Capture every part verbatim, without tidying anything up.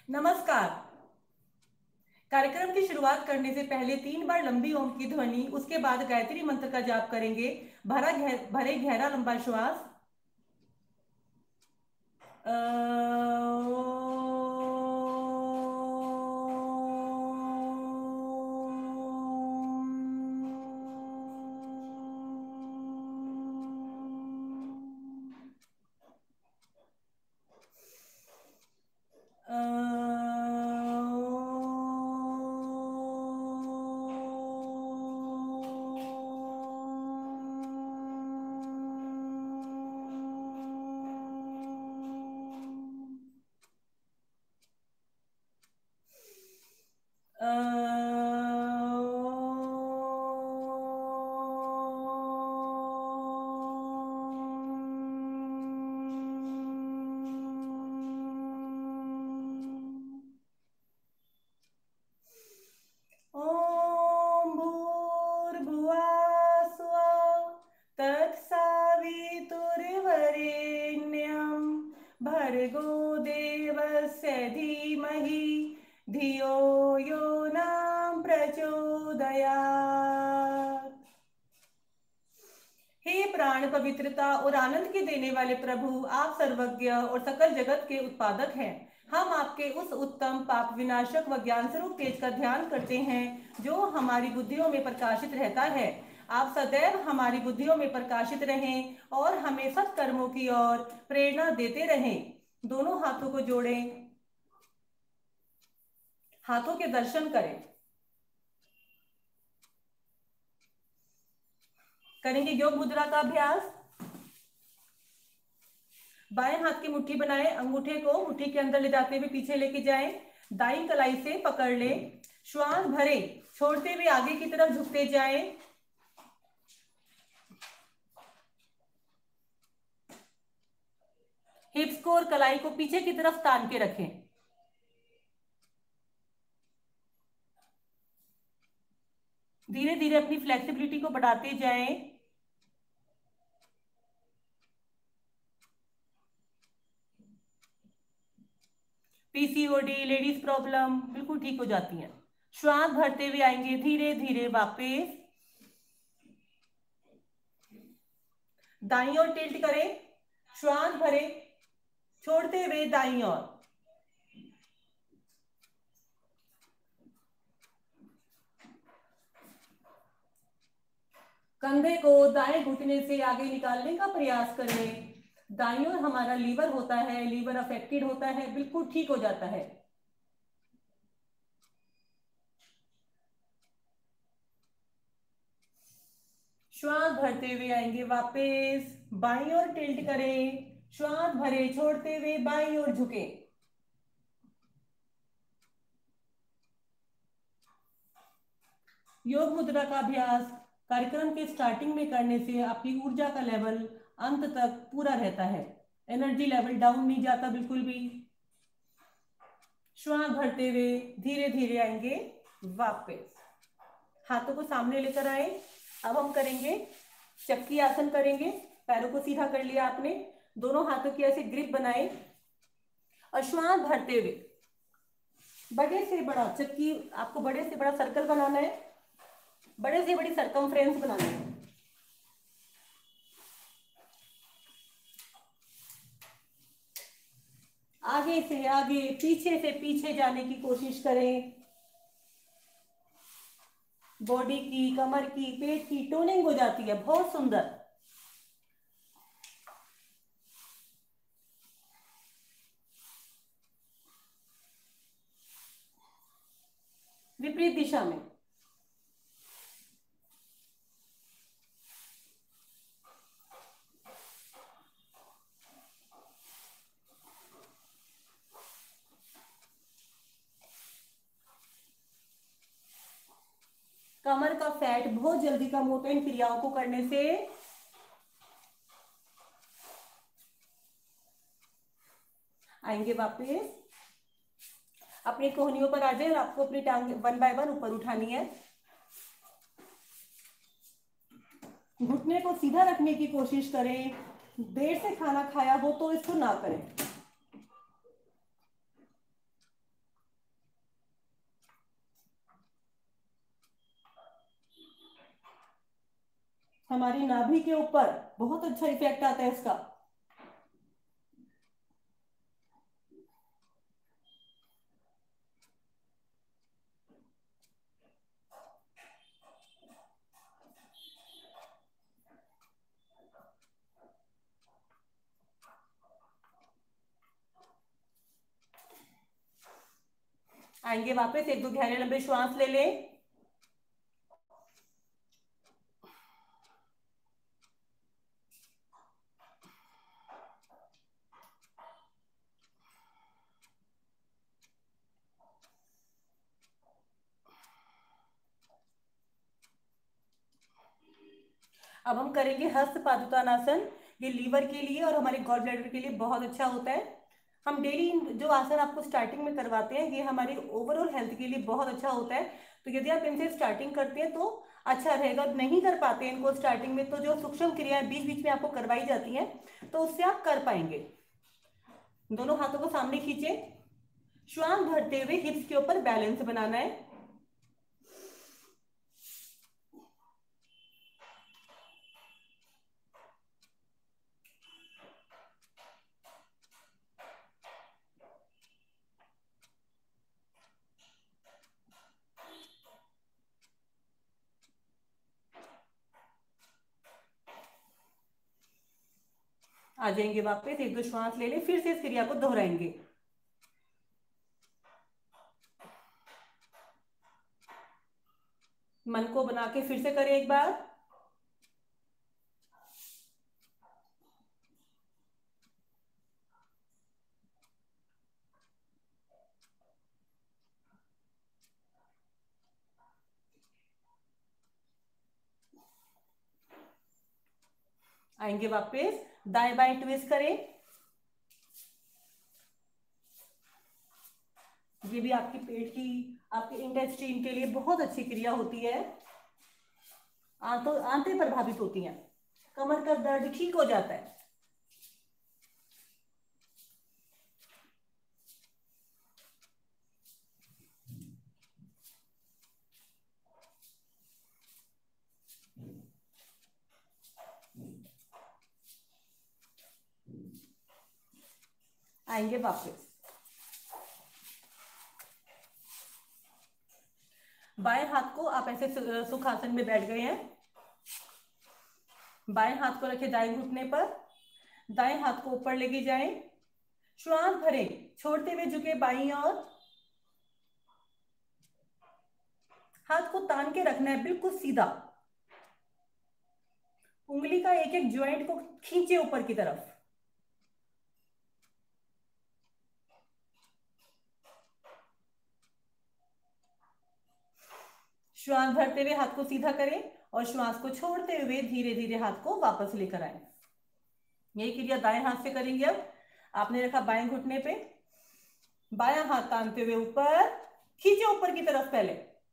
नमस्कार। कार्यक्रम की शुरुआत करने से पहले तीन बार लंबी ओम की ध्वनि, उसके बाद गायत्री मंत्र का जाप करेंगे। भरा गह, भरे गहरा लंबा श्वास। ओम भूर्भुवः स्वः तत्सवितुर्वरेण्यं भर्गो देवस्य धीमहि धियो यो न प्रचोदयात्। हे प्राण पवित्रता और आनंद के देने वाले प्रभु, आप सर्वज्ञ और सकल जगत के उत्पादक हैं। हम आपके उस उत्तम पाप विनाशक व ज्ञान स्वरूप तेज का ध्यान करते हैं जो हमारी बुद्धियों में प्रकाशित रहता है। आप सदैव हमारी बुद्धियों में प्रकाशित रहें और हमें सत्कर्मों की ओर प्रेरणा देते रहें। दोनों हाथों को जोड़ें, हाथों के दर्शन करें। करेंगे योग मुद्रा का अभ्यास। बाएं हाथ की मुट्ठी बनाएं, अंगूठे को मुट्ठी के अंदर ले जाते हुए पीछे लेके जाएं। दाईं कलाई से पकड़ लें, श्वास भरें, छोड़ते हुए आगे की तरफ झुकते जाएं। हिप्स को और कलाई को पीछे की तरफ तान के रखें। धीरे धीरे अपनी फ्लेक्सिबिलिटी को बढ़ाते जाएं। पीसीओडी, लेडीज प्रॉब्लम बिल्कुल ठीक हो जाती हैं। श्वास भरते हुए आएंगे, धीरे धीरे वापस दाईं ओर टिल्ट करें, श्वास भरें, छोड़ते हुए दाईं ओर। कंधे को दाएं घुटने से आगे निकालने का प्रयास करें। दाईं ओर हमारा लीवर होता है, लीवर अफेक्टेड होता है, बिल्कुल ठीक हो जाता है। श्वास भरते हुए आएंगे, वापस बाईं ओर टिल्ट करें, श्वास भरे, छोड़ते हुए बाईं ओर झुके। योग मुद्रा का अभ्यास कार्यक्रम के स्टार्टिंग में करने से आपकी ऊर्जा का लेवल अंत तक पूरा रहता है, एनर्जी लेवल डाउन नहीं जाता बिल्कुल भी। श्वास भरते हुए धीरे धीरे आएंगे वापस, हाथों को सामने लेकर आए। अब हम करेंगे चक्की आसन करेंगे। पैरों को सीधा कर लिया आपने, दोनों हाथों की ऐसे ग्रिप बनाए और श्वास भरते हुए बड़े से बड़ा चक्की, आपको बड़े से बड़ा सर्कल बनाना है, बड़े से बड़ी सरकमफ्रेंस बनानी है। आगे से आगे, पीछे से पीछे जाने की कोशिश करें। बॉडी की, कमर की, पेट की टोनिंग हो जाती है, बहुत सुंदर। विपरीत दिशा में कमर का फैट बहुत जल्दी कम होता है इन क्रियाओं को करने से। आएंगे वापस, अपनी कोहनियों पर आ जाए और आपको अपनी टांग वन बाय वन ऊपर उठानी है। घुटने को सीधा रखने की कोशिश करें। देर से खाना खाया हो तो इसको ना करें। हमारी नाभि के ऊपर बहुत अच्छा इफेक्ट आता है इसका। आएंगे वापस, एक दो गहरे लंबे श्वास ले लें। अब हम करेंगे हस्त पादुतानासन। ये लीवर के लिए और हमारे गॉल ब्लैडर के लिए बहुत अच्छा होता है। हम डेली जो आसन आपको स्टार्टिंग में करवाते हैं, ये हमारी ओवरऑल हेल्थ के लिए बहुत अच्छा होता है। तो यदि आप इनसे स्टार्टिंग करते हैं तो अच्छा रहेगा। नहीं कर पाते हैं इनको स्टार्टिंग में, तो जो सूक्ष्म क्रियाएं बीच बीच में आपको करवाई जाती हैं, तो उससे आप कर पाएंगे। दोनों हाथों को सामने खींचे, श्वास भरते हुए हिप्स के ऊपर बैलेंस बनाना है। आ जाएंगे वापस, एक दो श्वास ले लें, फिर से इस क्रिया को दोहराएंगे। मन को बना के फिर से करें एक बार। आएंगे वापस, दाएं बाएं ट्विस्ट करें। ये भी आपके पेट की, आपके इंटेस्टाइन के लिए बहुत अच्छी क्रिया होती है। आंतों आंतें प्रभावित होती हैं, कमर का दर्द ठीक हो जाता है। आएंगे वापस, बाएं हाथ को आप ऐसे सुखासन में बैठ गए हैं। बाएं हाथ को रखें दाएं घुटने पर, दाएं हाथ को ऊपर लेके जाएं, श्वास भरें, छोड़ते हुए झुके बाईं ओर। हाथ को तान के रखना है बिल्कुल सीधा। उंगली का एक एक ज्वाइंट को खींचे ऊपर की तरफ। श्वास भरते हुए हाथ को सीधा करें और श्वास को छोड़ते हुए धीरे धीरे हाथ को वापस लेकर आए। यही क्रिया दाएं हाथ से करेंगे। अब आपने रखा बाएं घुटने पे, बायां हाथ तानते हुए ऊपर, खींचे ऊपर की तरफ पहले।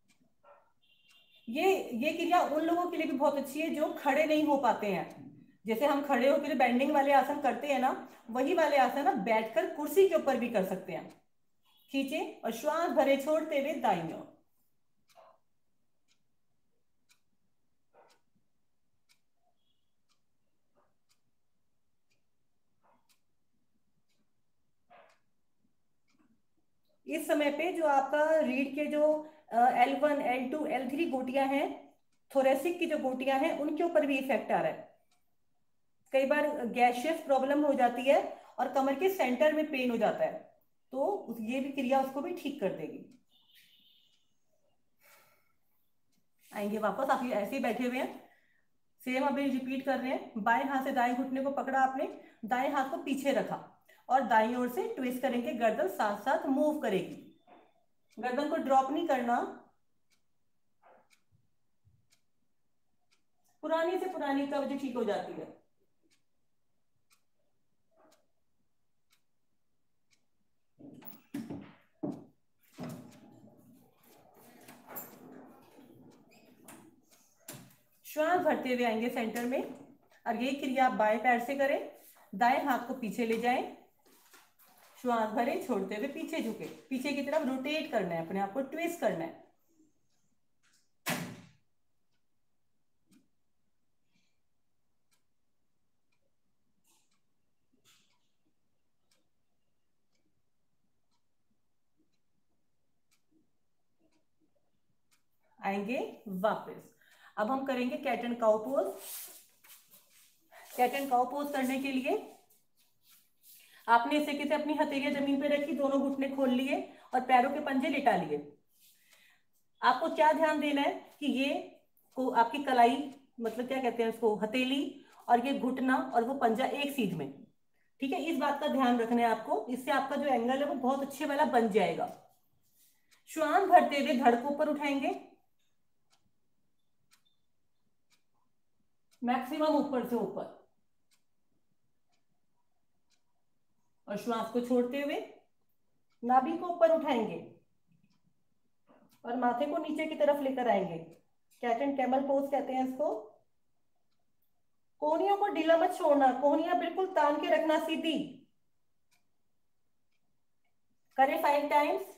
ये ये क्रिया उन लोगों के लिए भी बहुत अच्छी है जो खड़े नहीं हो पाते हैं। जैसे हम खड़े होकर बेंडिंग वाले आसन करते हैं ना, वही वाले आसन आप बैठकर कुर्सी के ऊपर भी कर सकते हैं। खींचे और श्वास भरे, छोड़ते हुए दाईं ओर। इस समय पे जो आपका रीढ़ के जो L one L two L three गोटियां हैं, थोरेसिक की जो गोटियां हैं, उनके ऊपर भी इफेक्ट आ रहा है। कई बार गैशियस प्रॉब्लम हो जाती है और कमर के सेंटर में पेन हो जाता है, तो ये भी क्रिया उसको भी ठीक कर देगी। आएंगे वापस, आप ऐसे ही बैठे हुए हैं, सेम अभी रिपीट कर रहे हैं। बाएं हाथ से दाएं घुटने को पकड़ा आपने, दाएं हाथ को पीछे रखा और दाईं ओर से ट्विस्ट करेंगे। गर्दन साथ साथ मूव करेगी, गर्दन को ड्रॉप नहीं करना। पुरानी से पुरानी कब्ज ठीक हो जाती है। श्वास भरते हुए आएंगे सेंटर में, और यही क्रिया आप बाएं पैर से करें। दाएं हाथ को पीछे ले जाएं, श्वास भरे, छोड़ते हुए पीछे झुके, पीछे की तरफ रोटेट करना है, अपने आप को ट्विस्ट करना है। आएंगे वापस। अब हम करेंगे cat and cow pose. Cat and cow pose करने के लिए आपने इस तरीके से अपनी हथेलियां जमीन पे रखी, दोनों घुटने खोल लिए और पैरों के पंजे लिटा लिए। आपको क्या ध्यान देना है कि ये को आपकी कलाई, मतलब क्या कहते हैं उसको, हथेली और ये घुटना और वो पंजा एक सीध में, ठीक है। इस बात का ध्यान रखना है आपको, इससे आपका जो एंगल है वो बहुत अच्छे वाला बन जाएगा। श्वास भरते हुए धड़ को ऊपर उठाएंगे, मैक्सिमम ऊपर से ऊपर, और श्वास को छोड़ते हुए नाभि को ऊपर उठाएंगे और माथे को नीचे की तरफ लेकर आएंगे। कैट एंड कैमल पोज कहते हैं इसको। कोहनियों को ढीला मत छोड़ना, कोहनियां बिल्कुल तान के रखना सीधी। करें फाइव टाइम्स।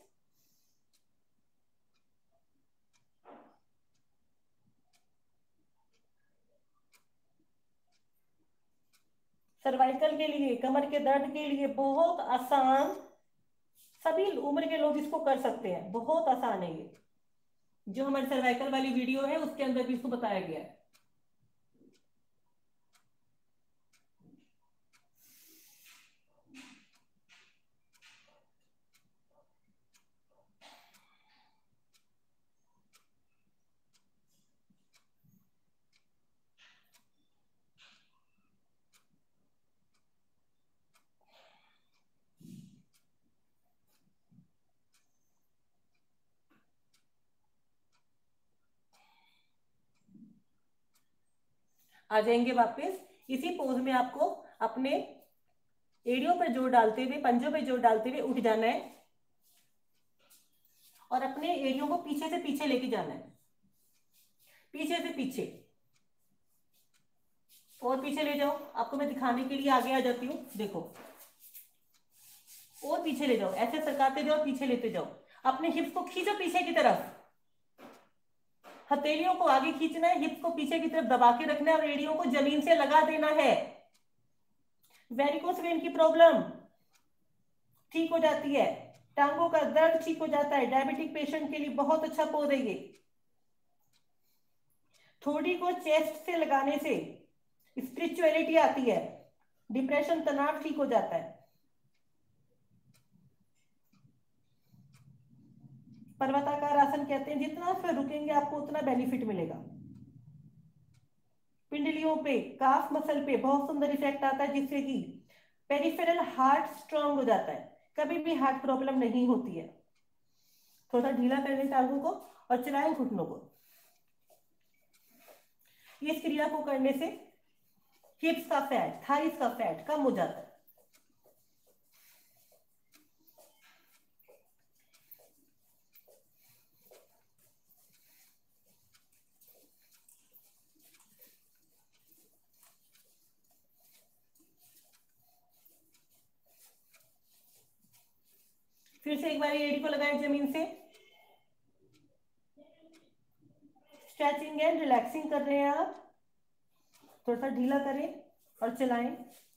सर्वाइकल के लिए, कमर के दर्द के लिए बहुत आसान, सभी उम्र के लोग इसको कर सकते हैं, बहुत आसान है ये। जो हमारी सर्वाइकल वाली वीडियो है उसके अंदर भी इसको बताया गया है। आ जाएंगे वापस। इसी पोज में आपको अपने एड़ियों पर जोर डालते हुए, पंजों पर जोर डालते हुए उठ जाना है और अपने एड़ियों को पीछे से पीछे लेके जाना है, पीछे से पीछे, और पीछे ले जाओ। आपको मैं दिखाने के लिए आगे आ जाती हूँ, देखो, और पीछे ले जाओ, ऐसे सरकाते जाओ, पीछे लेते जाओ। अपने हिप्स को खींचो पीछे की तरफ, हथेलियों को आगे खींचना है, हिप्स को पीछे की तरफ दबा के रखना है और एड़ियों को जमीन से लगा देना है। वेरिकोस वेन की प्रॉब्लम ठीक हो जाती है, टांगों का दर्द ठीक हो जाता है। डायबिटिक पेशेंट के लिए बहुत अच्छा पोज है ये। थोड़ी को चेस्ट से लगाने से स्पिरिचुअलिटी आती है, डिप्रेशन, तनाव ठीक हो जाता है। पर्वताकार आसन कहते हैं, जितना फिर रुकेंगे आपको उतना बेनिफिट मिलेगा। पिंडलियों पे, काफ मसल पे बहुत सुंदर इफेक्ट आता है, जिससे कि पेरिफेरल हार्ट स्ट्रांग हो जाता है, कभी भी हार्ट प्रॉब्लम नहीं होती है। थोड़ा ढीला कर लें टांगों को और चलाएं घुटनों को। इस क्रिया को करने से हिप्स का फैट, थाइस का फैट कम हो जाता है। फिर से एक बार एड़ी को लगाएं जमीन से। स्ट्रेचिंग एंड रिलैक्सिंग कर रहे हैं आप, थोड़ा सा ढीला करें और चलाएं।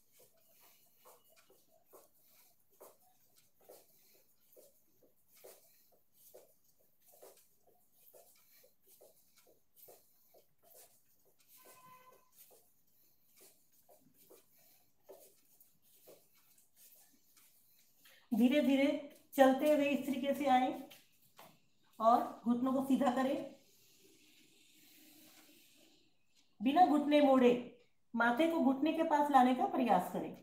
धीरे धीरे चलते हुए इस तरीके से आए और घुटनों को सीधा करें, बिना घुटने मोड़े माथे को घुटने के पास लाने का प्रयास करें।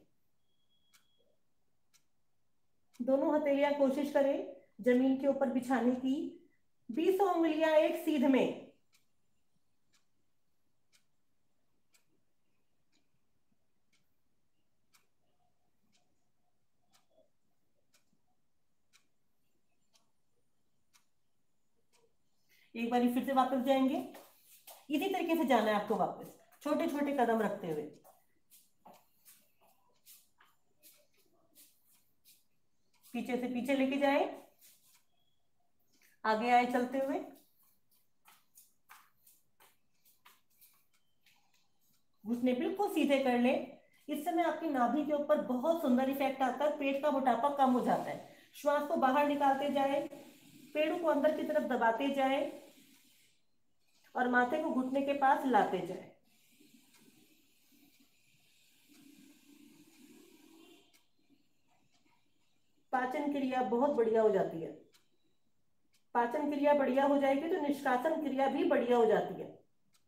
दोनों हथेलियां कोशिश करें जमीन के ऊपर बिछाने की, बीसों उंगलियां एक सीध में। एक बार फिर से वापस जाएंगे, इसी तरीके से जाना है आपको वापस, छोटे छोटे कदम रखते हुए। पीछे से पीछे लेके जाए, आगे आए चलते हुए, घुटने बिल्कुल सीधे कर ले। इस समय आपकी नाभि के ऊपर बहुत सुंदर इफेक्ट आता है, पेट का मोटापा कम हो जाता है। श्वास को बाहर निकालते जाए, पेड़ों को अंदर की तरफ दबाते जाए, और माथे को घुटने के पास लाते जाए। पाचन क्रिया बहुत बढ़िया हो जाती है। पाचन क्रिया बढ़िया हो जाएगी तो निष्कासन क्रिया भी बढ़िया हो जाती है।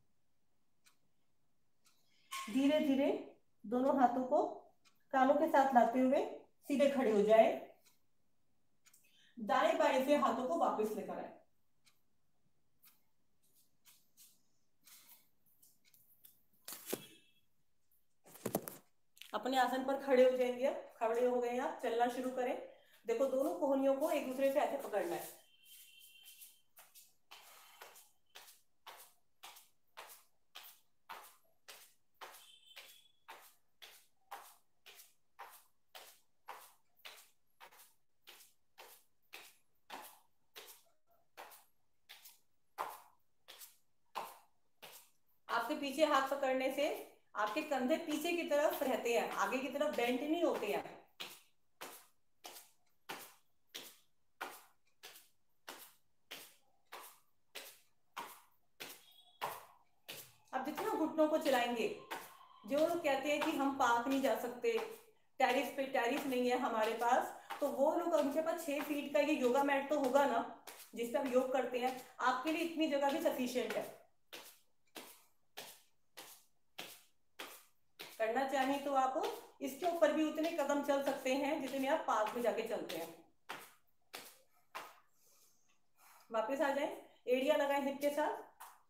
धीरे धीरे दोनों हाथों को कानों के साथ लाते हुए सीधे खड़े हो जाए। दाएं बाएं से हाथों को वापस लेकर आए। अपने आसन पर खड़े हो जाएंगे। अब खड़े हो गए आप, चलना शुरू करें। देखो दोनों कोहनियों को एक दूसरे से ऐसे पकड़ना है। आपके पीछे हाथ पकड़ने से आपके कंधे पीछे की तरफ रहते हैं, आगे की तरफ बेंट नहीं होते हैं। अब जितना घुटनों को चलाएंगे, जो लोग कहते हैं कि हम पार्क नहीं जा सकते, टेरिस पे टेरिस नहीं है हमारे पास, तो वो लोग, उनके पास छह फीट का ये योगा मैट तो होगा ना जिस पे हम योग करते हैं। आपके लिए इतनी जगह भी सफिशिएंट है। करना चाहें तो आप इसके ऊपर भी उतने कदम चल सकते हैं जितने आप पार्क में जाके चलते हैं। वापस आ जाएं, एड़िया लगाएं हिप के साथ।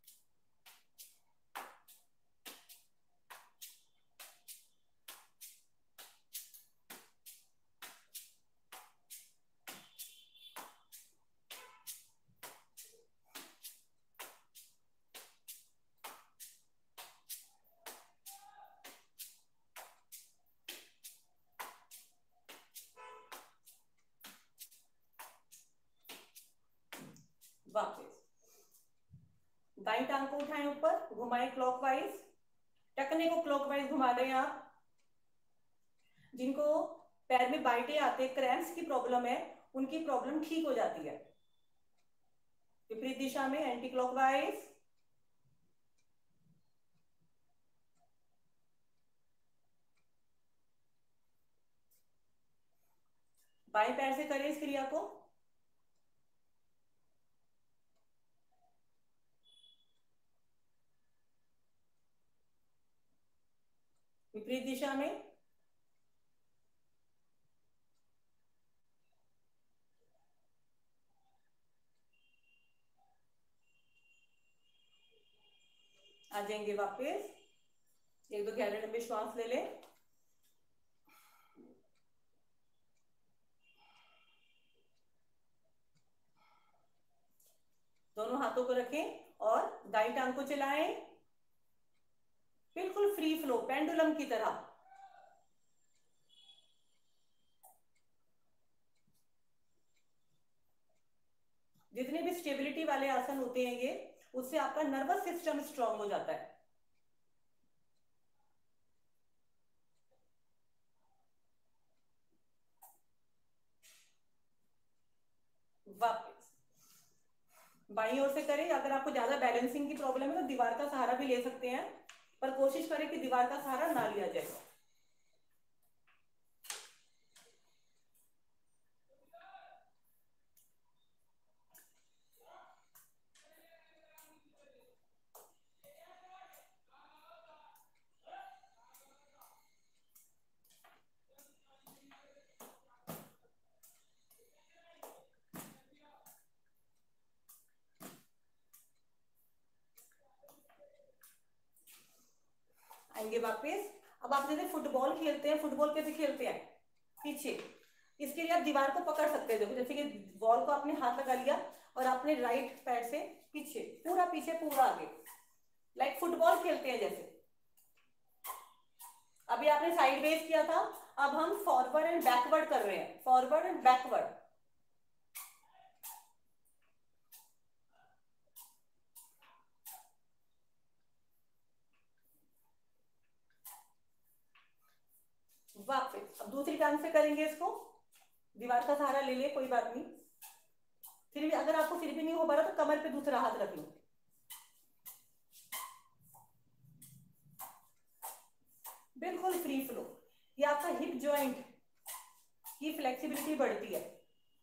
वापस दाई टांग को उठाएं ऊपर, घुमाएं क्लॉकवाइज, टखने को क्लॉकवाइज घुमा रहे हैं आप। जिनको पैर में बाइटें आते, क्रैम्प्स की प्रॉब्लम है, उनकी प्रॉब्लम ठीक हो जाती है। विपरीत दिशा में एंटी क्लॉकवाइज। बाएं पैर से करें इस क्रिया को। विपरीत दिशा में। आ जाएंगे वापस। एक दो गहरे लंबे श्वास ले लें। दोनों हाथों को रखें और दाई टांग को चलाएं, बिल्कुल फ्री फ्लो, पेंडुलम की तरह। जितने भी स्टेबिलिटी वाले आसन होते हैं ये, उससे आपका नर्वस सिस्टम स्ट्रांग हो जाता है। वापस बाईं ओर से करें। अगर आपको ज्यादा बैलेंसिंग की प्रॉब्लम है तो दीवार का सहारा भी ले सकते हैं, पर कोशिश करें कि दीवार का सहारा ना लिया जाए। आएंगे वापस। अब आप जैसे फुटबॉल खेलते हैं, फुटबॉल कैसे खेलते हैं, पीछे। इसके लिए आप दीवार को पकड़ सकते हैं। देखो जैसे कि बॉल को आपने हाथ लगा लिया और आपने राइट पैर से पीछे, पूरा पीछे पूरा आगे, लाइक फुटबॉल खेलते हैं जैसे। अभी आपने साइड वेज किया था, अब हम फॉरवर्ड एंड बैकवर्ड कर रहे हैं, फॉरवर्ड एंड बैकवर्ड। वापस अब दूसरी टांग से करेंगे इसको। दीवार का सहारा ले ले, कोई बात नहीं। फिर भी अगर आपको फिर भी नहीं हो पा रहा तो कमर पे दूसरा हाथ रख लो। बिल्कुल फ्री फ्लो। ये आपका हिप जॉइंट की फ्लेक्सिबिलिटी बढ़ती है।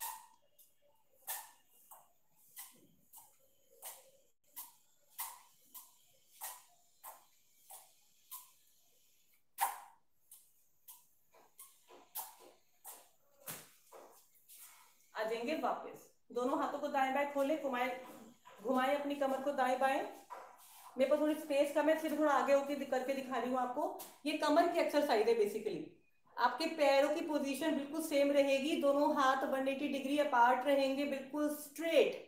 आ जाएंगे वापस, दोनों हाथों को दाएं बाएं खोले, घुमाए घुमाए अपनी कमर को दाएं बाएं। मेरे पास थोड़ी स्पेस कम है, सिर्फ थोड़ा आगे होके करके दिखा रही हूँ आपको। ये कमर की एक्सरसाइज है बेसिकली। आपके पैरों की पोजीशन बिल्कुल सेम रहेगी, दोनों हाथ एक सौ अस्सी डिग्री अपार्ट रहेंगे, बिल्कुल स्ट्रेट,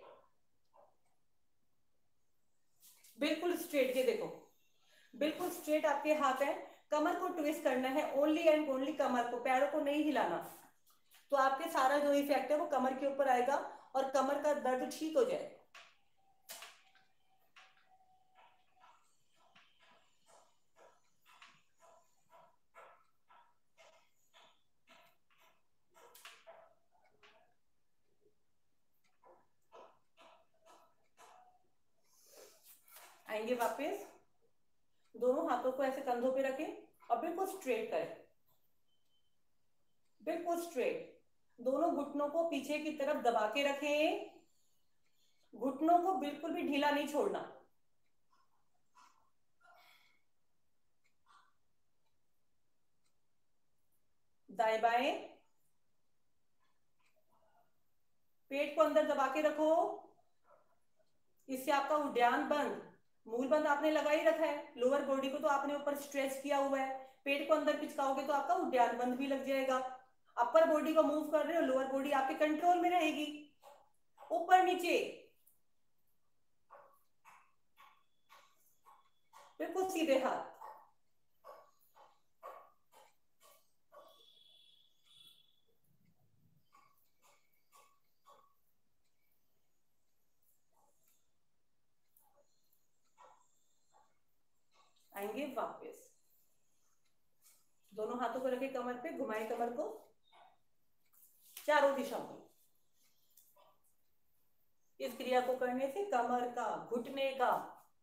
बिल्कुल स्ट्रेट। ये देखो बिल्कुल स्ट्रेट आपके हाथ है। कमर को ट्विस्ट करना है, ओनली एंड ओनली कमर को, पैरों को नहीं हिलाना। तो आपके सारा जो इफेक्ट है वो कमर के ऊपर आएगा और कमर का दर्द ठीक हो जाएगा। आएंगे वापस, दोनों हाथों को ऐसे कंधों पे रखें और बिल्कुल स्ट्रेट करें, बिल्कुल स्ट्रेट। दोनों घुटनों को पीछे की तरफ दबा के रखें, घुटनों को बिल्कुल भी ढीला नहीं छोड़ना। दाएं बाएं, पेट को अंदर दबा के रखो, इससे आपका उद्यान बंद, मूल बंद आपने लगा ही रखा है, लोअर बॉडी को तो आपने ऊपर स्ट्रेच किया हुआ है, पेट को अंदर पिचकाओगे तो आपका उद्यान बंद भी लग जाएगा। अपर बॉडी को मूव कर रहे हो, लोअर बॉडी आपके कंट्रोल में रहेगी। ऊपर नीचे बिल्कुल सीधे हाथ। आएंगे वापस, दोनों हाथों को रखे कमर पे, घुमाए कमर को चारों दिशाओं में। इस क्रिया को करने से कमर का, घुटने का,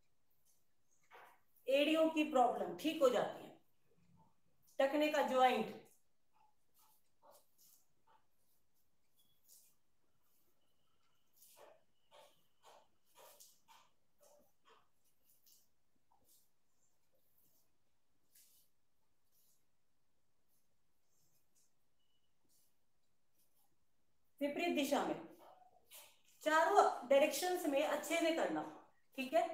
एड़ियों की प्रॉब्लम ठीक हो जाती है, टखने का ज्वाइंट। विपरीत दिशा में, चारों डायरेक्शंस में अच्छे से करना, ठीक है।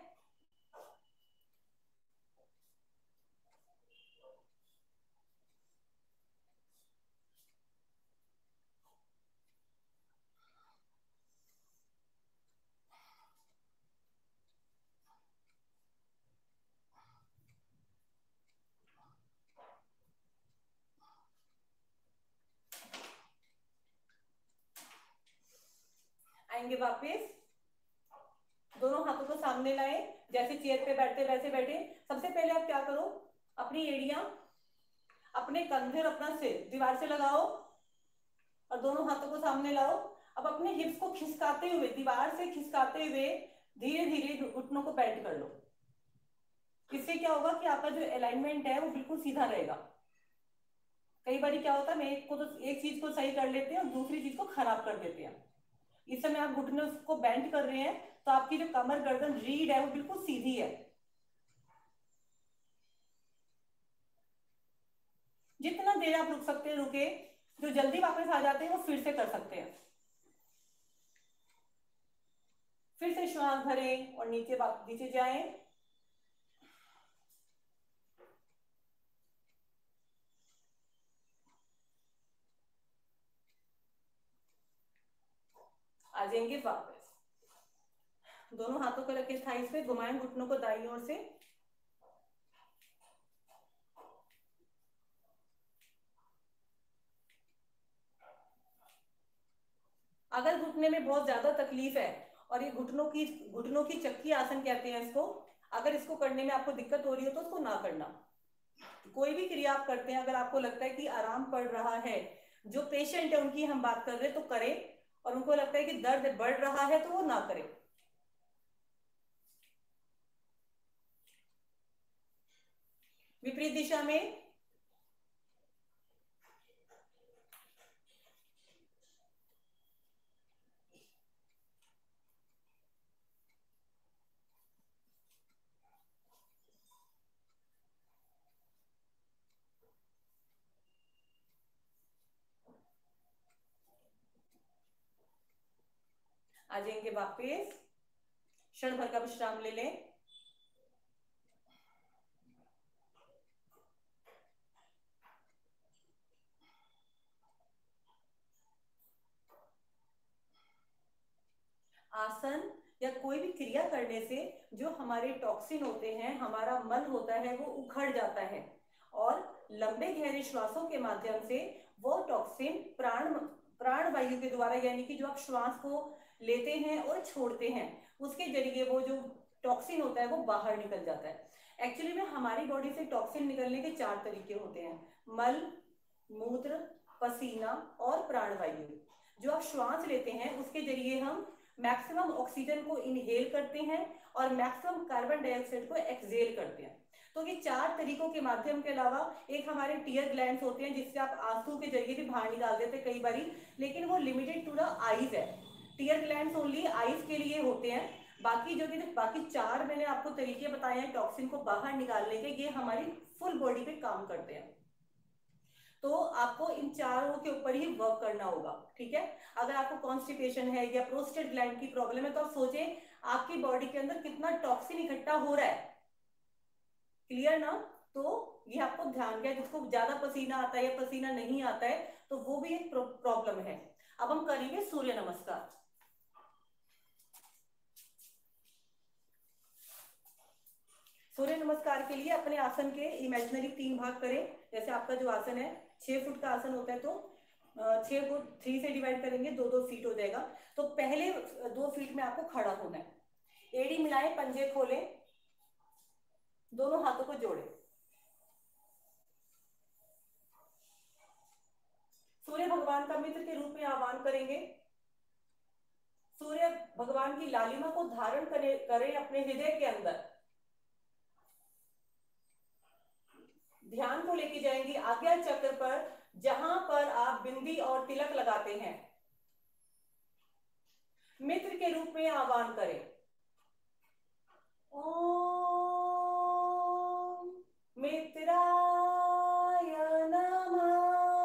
आएंगे वापस, दोनों हाथों को सामने लाए, जैसे चेयर पे बैठते वैसे बैठे। सबसे पहले आप क्या करो, अपनी एड़ियां, अपने कंधे और अपना सिर दीवार से लगाओ और दोनों हाथों को सामने लाओ। अब अपने हिप्स को खिसकाते हुए, दीवार से खिसकाते हुए धीरे धीरे घुटनों को बेंड कर लो। इससे क्या होगा कि आपका जो अलाइनमेंट है वो बिल्कुल सीधा रहेगा। कई बार क्या होता है, मैं एक को तो एक चीज को सही कर लेते हैं और दूसरी चीज को खराब कर देते हैं। इस समय आप घुटने को बेंड कर रहे हैं तो आपकी जो कमर गर्दन रीढ़ है वो बिल्कुल सीधी है। जितना देर आप रुक सकते हैं रुके, जो जल्दी वापस आ जाते हैं वो फिर से कर सकते हैं। फिर से श्वास भरें और नीचे नीचे जाएं। आ जाएंगे वापस, दोनों हाथों को रखें थाइस पे, घुमाएं घुटनों को दाईं ओर से। अगर घुटने में बहुत ज्यादा तकलीफ है और ये घुटनों की घुटनों की चक्की आसन कहते हैं इसको, अगर इसको करने में आपको दिक्कत हो रही हो तो उसको ना करना। कोई भी क्रिया आप करते हैं, अगर आपको लगता है कि आराम पड़ रहा है, जो पेशेंट है उनकी हम बात कर रहे हैं, तो करें, और उनको लगता है कि दर्द बढ़ रहा है तो वो ना करें। विपरीत दिशा में आ जाएंगे वापस, क्षण भर का विश्राम ले लें। आसन या कोई भी क्रिया करने से जो हमारे टॉक्सिन होते हैं, हमारा मल होता है, वो उखड़ जाता है और लंबे गहरे श्वासों के माध्यम से वो टॉक्सिन प्राण प्राण वायु के द्वारा, यानी कि जो आप श्वास को लेते हैं और छोड़ते हैं, उसके जरिए वो जो टॉक्सिन होता है वो बाहर निकल जाता है। एक्चुअली में हमारी बॉडी से टॉक्सिन निकलने के चार तरीके होते हैं, मल, मूत्र, पसीना और प्राणवायु। जो आप श्वास लेते हैं उसके जरिए हम मैक्सिमम ऑक्सीजन को इनहेल करते हैं और मैक्सिमम कार्बन डाइऑक्साइड को एक्सहेल करते हैं। तो ये चार तरीकों के माध्यम के अलावा एक हमारे टीयर ग्लैंड्स होते हैं जिससे आप आंसू के जरिए भी बाहर निकाल देते हैं कई बारी, लेकिन वो लिमिटेड टू द आईज है। टीयर ग्लैंड्स ओनली आईज के लिए होते हैं। बाकी जो कि बाकी चार मैंने आपको तरीके बताए हैं टॉक्सिन को बाहर निकालने के, ये हमारी फुल बॉडी पे काम करते हैं। तो आपको इन चारों के ऊपर ही वर्क करना होगा, ठीक है। अगर आपको कॉन्स्टिपेशन है या प्रोस्टेट ग्लैंड की प्रॉब्लम है तो आप सोचें आपकी बॉडी के अंदर कितना टॉक्सिन इकट्ठा हो रहा है, क्लियर ना। तो ये आपको ध्यान दिया, जिसको ज्यादा पसीना आता है या पसीना नहीं आता है तो वो भी एक प्रॉब्लम है। अब हम करेंगे सूर्य नमस्कार। सूर्य नमस्कार के लिए अपने आसन के इमेजिनरी तीन भाग करें। जैसे आपका जो आसन है छह फुट का आसन होता है तो छह को थ्री से डिवाइड करेंगे, दो दो फीट हो जाएगा। तो पहले दो फीट में आपको खड़ा होना है, एड़ी मिलाएं, पंजे खोलें, दोनों हाथों को जोड़ें। सूर्य भगवान का मित्र के रूप में आह्वान करेंगे। सूर्य भगवान की लालिमा को धारण करें करें अपने हृदय के अंदर। ध्यान को लेके जाएंगे आज्ञा चक्र पर, जहां पर आप बिंदी और तिलक लगाते हैं। मित्र के रूप में आह्वान करें, ओम मित्राय नमः।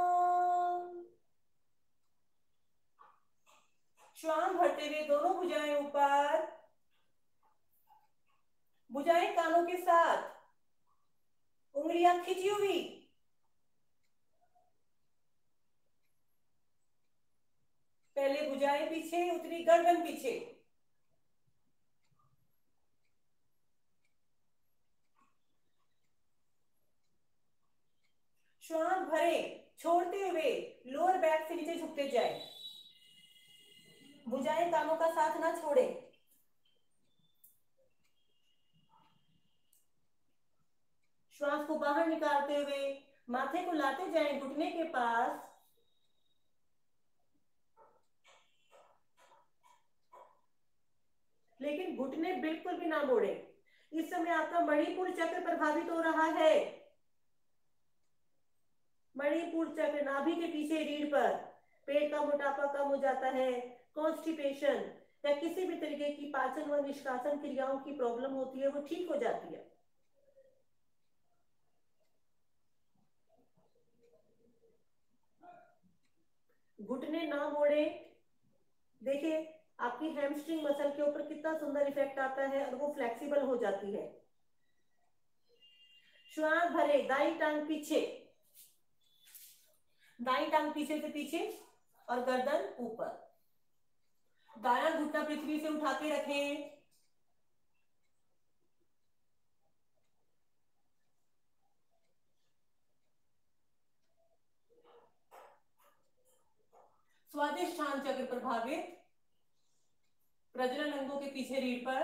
श्वास भरते हुए दोनों भुजाएं ऊपर, भुजाएं कानों के साथ, उंगलियां खिंची हुई। पहले भुजाएं पीछे, उतरी गर्दन पीछे। श्वास भरे, छोड़ते हुए लोअर बैक से नीचे झुकते जाए। भुजाएं कानों का साथ ना छोड़े। श्वास को बाहर निकालते हुए माथे को लाते जाएं घुटने के पास। लेकिन घुटने बिल्कुल भी ना मोड़े। इस समय आपका मणिपुर चक्र प्रभावित हो रहा है। मणिपुर चक्र नाभि के पीछे रीढ़ पर, पेट का मोटापा कम हो जाता है, कॉन्स्टिपेशन या किसी भी तरीके की पाचन व निष्कासन क्रियाओं की प्रॉब्लम होती है वो ठीक हो जाती है। घुटने ना मोड़े। देखिए आपकी हैमस्ट्रिंग मसल के ऊपर कितना सुंदर इफेक्ट आता है और वो फ्लेक्सिबल हो जाती है। श्वास भरे, दाई टांग पीछे, दाई टांग पीछे से पीछे और गर्दन ऊपर। दायां घुटना पृथ्वी से उठा के रखें। स्वादिष्ठान चक्र प्रभावित, प्रजनन अंगों के पीछे रीढ़ पर।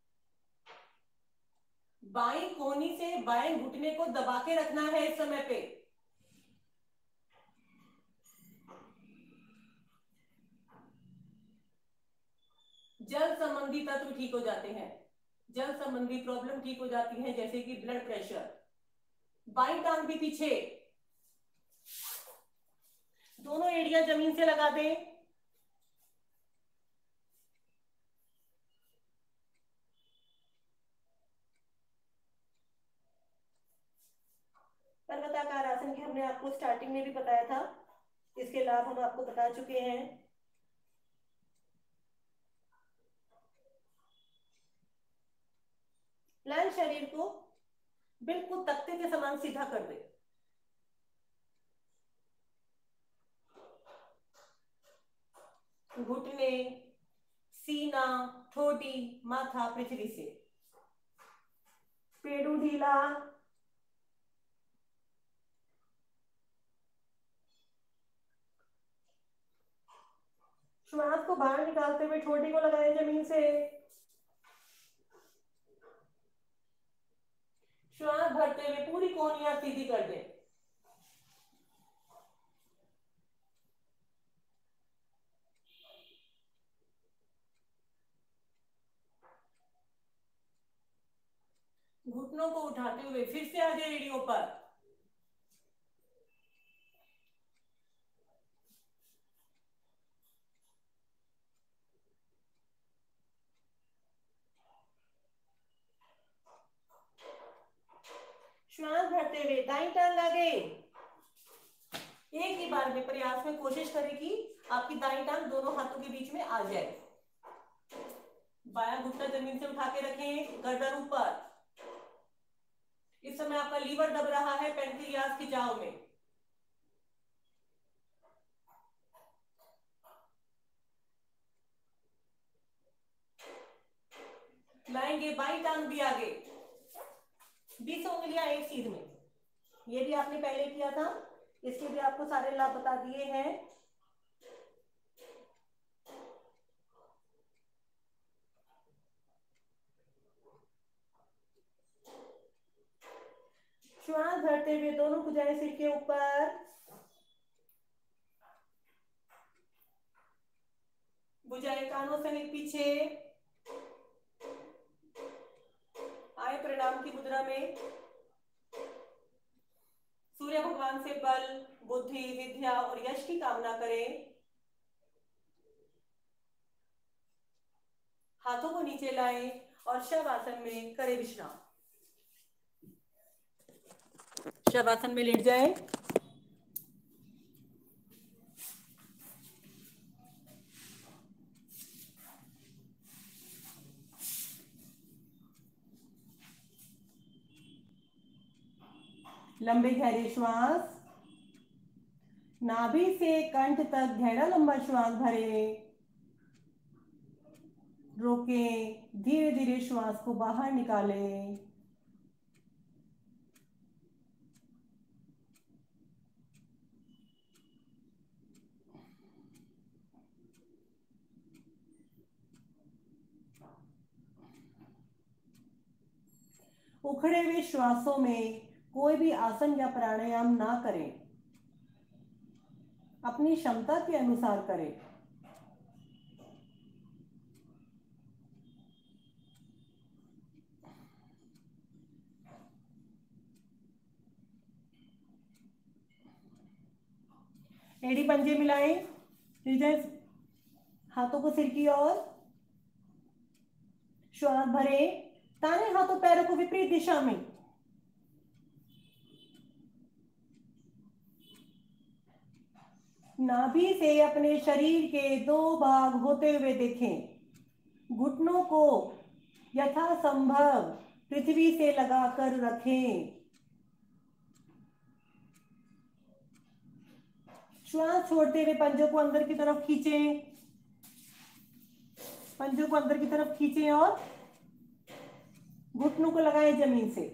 बाई कोहनी से बाएं घुटने को दबा के रखना है इस समय पे। जल संबंधी तत्व ठीक हो जाते हैं, जल संबंधी प्रॉब्लम ठीक हो जाती है, जैसे कि ब्लड प्रेशर। बाई टांग भी पीछे, दोनों एड़ियां जमीन से लगा दें। पर्वताकार आसन की हमने आपको स्टार्टिंग में भी बताया था, इसके लाभ हम आपको बता चुके हैं। प्लान शरीर को बिल्कुल तख्ते के समान सीधा कर दे। घुटने, सीना, ठोडी, माथा पृथ्वी से, पेड़ू ढीला, श्वास को बाहर निकालते हुए ठोडी को लगाएं जमीन से, श्वास भरते हुए पूरी कोहनियां सीधी कर दें। घुटनों को उठाते हुए फिर से आगे एड़ियों पर, श्वास भरते हुए दाईं टांग आगे। एक ही बार में प्रयास में कोशिश करें कि आपकी दाईं टांग दोनों हाथों के बीच में आ जाए। बायां घुटना जमीन से उठा के रखें, गर्दन ऊपर। इस समय आपका लीवर दब रहा है पेंक्रियास की जाओ में। लाएंगे बाई टांग भी आगे, बीस उंगलियां एक सीध में। ये भी आपने पहले किया था, इसके भी आपको सारे लाभ बता दिए हैं। श्वास भरते हुए दोनों भुजाएं सिर के ऊपर, भुजाएं कानों सहित पीछे, आए प्रणाम की मुद्रा में। सूर्य भगवान से बल, बुद्धि, विद्या और यश की कामना करें। हाथों को नीचे लाएं और शवासन में करें विश्राम। शवासन में लेट जाएं। लंबे गहरे श्वास, नाभि से कंठ तक गहरा लंबा श्वास भरें, रोकें, धीरे धीरे श्वास को बाहर निकालें। उखड़े हुए श्वासों में कोई भी आसन या प्राणायाम ना करें, अपनी क्षमता के अनुसार करें। एड़ी पंजे मिलाएं, हृदय, हाथों को सिर की ओर, श्वास भरें, ताने हाथों पैरों को विपरीत दिशा में। नाभि से अपने शरीर के दो भाग होते हुए देखें। घुटनों को यथासंभव पृथ्वी से लगाकर रखें। श्वास छोड़ते हुए पंजों को अंदर की तरफ खींचें, पंजों को अंदर की तरफ खींचें और घुटनों को लगाएं जमीन से।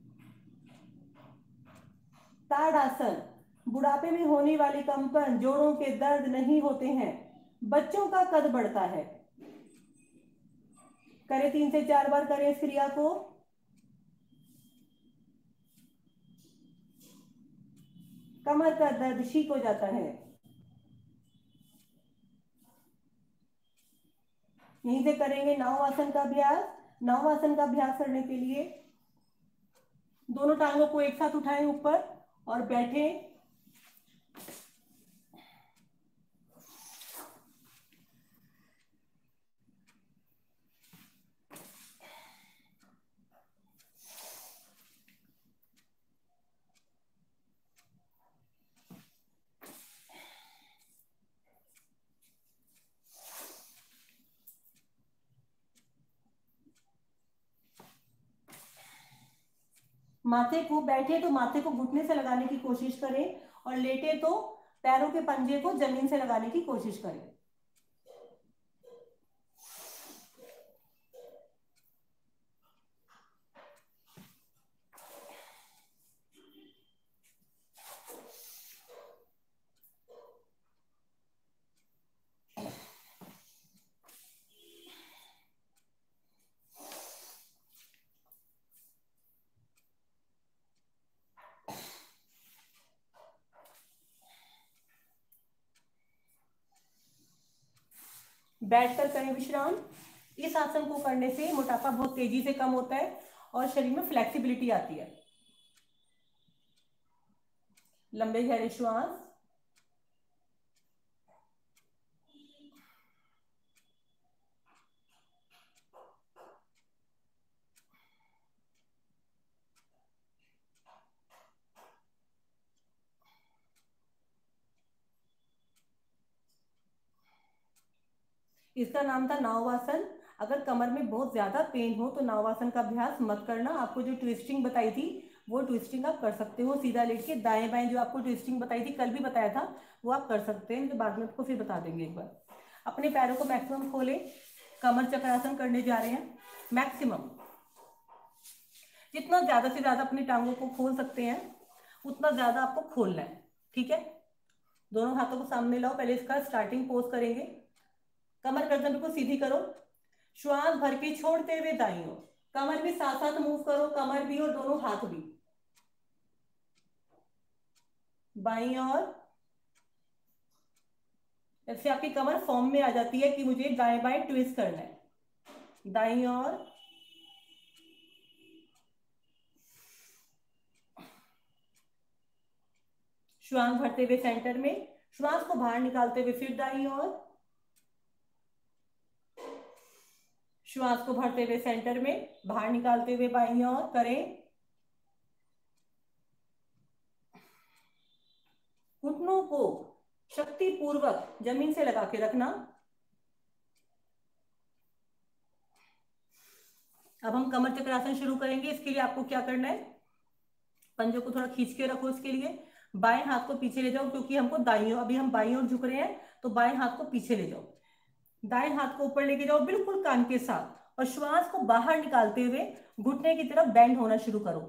ताड़ासन, बुढ़ापे में होने वाले कंपन, जोड़ों के दर्द नहीं होते हैं, बच्चों का कद बढ़ता है। करें, तीन से चार बार करें इस क्रिया को। कमर का दर्द ठीक हो जाता है। यहीं से करेंगे नाव आसन का अभ्यास। नाव आसन का अभ्यास करने के लिए दोनों टांगों को एक साथ उठाएं ऊपर और बैठें। माथे को, बैठे तो माथे को घुटने से लगाने की कोशिश करें, और लेटे तो पैरों के पंजे को जमीन से लगाने की कोशिश करें। बैठकर करें विश्राम। इस आसन को करने से मोटापा बहुत तेजी से कम होता है और शरीर में फ्लेक्सिबिलिटी आती है। लंबे गहरे श्वास। इसका नाम था नावासन। अगर कमर में बहुत ज्यादा पेन हो तो नावासन का अभ्यास मत करना। आपको जो ट्विस्टिंग बताई थी वो ट्विस्टिंग आप कर सकते हो सीधा लेट के। दाएं बाएं जो आपको ट्विस्टिंग बताई थी, कल भी बताया था, वो आप कर सकते हैं। तो बाद में आपको फिर बता देंगे एक बार। अपने पैरों को मैक्सिमम खोले। कमर चक्रासन करने जा रहे हैं। मैक्सिमम जितना ज्यादा से ज्यादा अपनी टांगों को खोल सकते हैं उतना ज्यादा आपको खोलना है। ठीक है, दोनों हाथों को सामने लाओ। पहले इसका स्टार्टिंग पोज करेंगे। कमर गर्दन को सीधी करो। श्वास भर के छोड़ते हुए दाईं ओर। कमर भी साथ साथ मूव करो, कमर भी और दोनों हाथ भी। बाईं ओर। ऐसे आपकी कमर फॉर्म में आ जाती है कि मुझे दाएं बाएं ट्विस्ट करना है। दाईं ओर। श्वास भरते हुए सेंटर में। श्वास को बाहर निकालते हुए फिर दाईं ओर। श्वास को भरते हुए सेंटर में, बाहर निकालते हुए बाईं ओर करें। घुटनों को शक्ति पूर्वक जमीन से लगा के रखना। अब हम कमर चक्रासन शुरू करेंगे। इसके लिए आपको क्या करना है, पंजों को थोड़ा खींच के रखो। इसके लिए बाएं हाथ को पीछे ले जाओ, क्योंकि हमको दाईं ओर, अभी हम बाईं ओर झुक रहे हैं, तो बाएं हाथ को पीछे ले जाओ। दाएं हाथ को ऊपर लेके जाओ बिल्कुल कान के साथ, और श्वास को बाहर निकालते हुए घुटने की तरफ बेंड होना शुरू करो।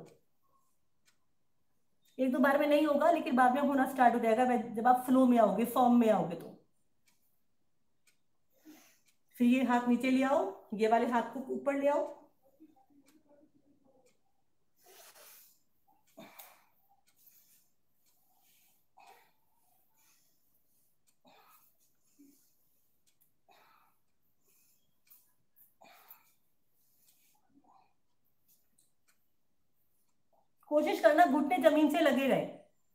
एक दो बार में नहीं होगा, लेकिन बाद में होना स्टार्ट हो जाएगा जब आप फ्लो में आओगे, फॉर्म में आओगे। तो फिर ये हाथ नीचे ले आओ, ये वाले हाथ को ऊपर ले आओ। कोशिश करना घुटने जमीन से लगे रहे।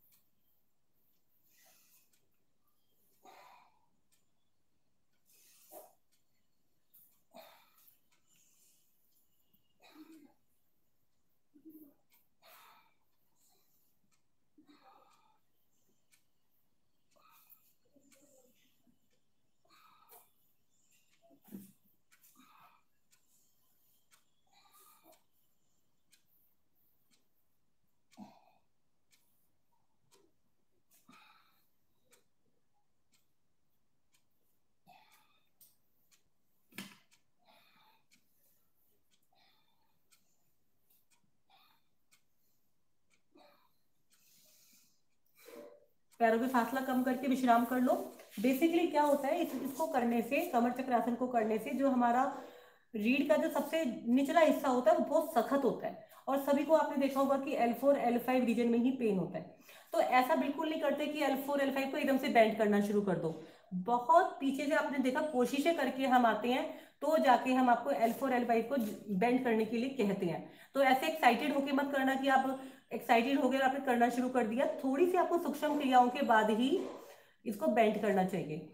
पैरों में फासला कम करके विश्राम कर लो। बेसिकली क्या होता है, इस, इसको करने से, कमर चक्रासन को करने से, जो हमारा रीढ़ का जो सबसे निचला हिस्सा होता है वो बहुत सख्त होता है, और सभी को आपने देखा होगा कि L four L five region में ही पेन होता है। तो ऐसा बिल्कुल नहीं करते कि एल फोर एल फाइव को एकदम से बेंड करना शुरू कर दो। बहुत पीछे से आपने देखा कोशिशें करके हम आते हैं, तो जाके हम आपको एल फोर एल फाइव को बेंड करने के लिए कहते हैं। तो ऐसे एक्साइटेड होके मत करना कि आप एक्साइटेड हो गए और आपने करना शुरू कर दिया। थोड़ी सी आपको सूक्ष्म क्रियाओं के बाद ही इसको बेंड करना चाहिए।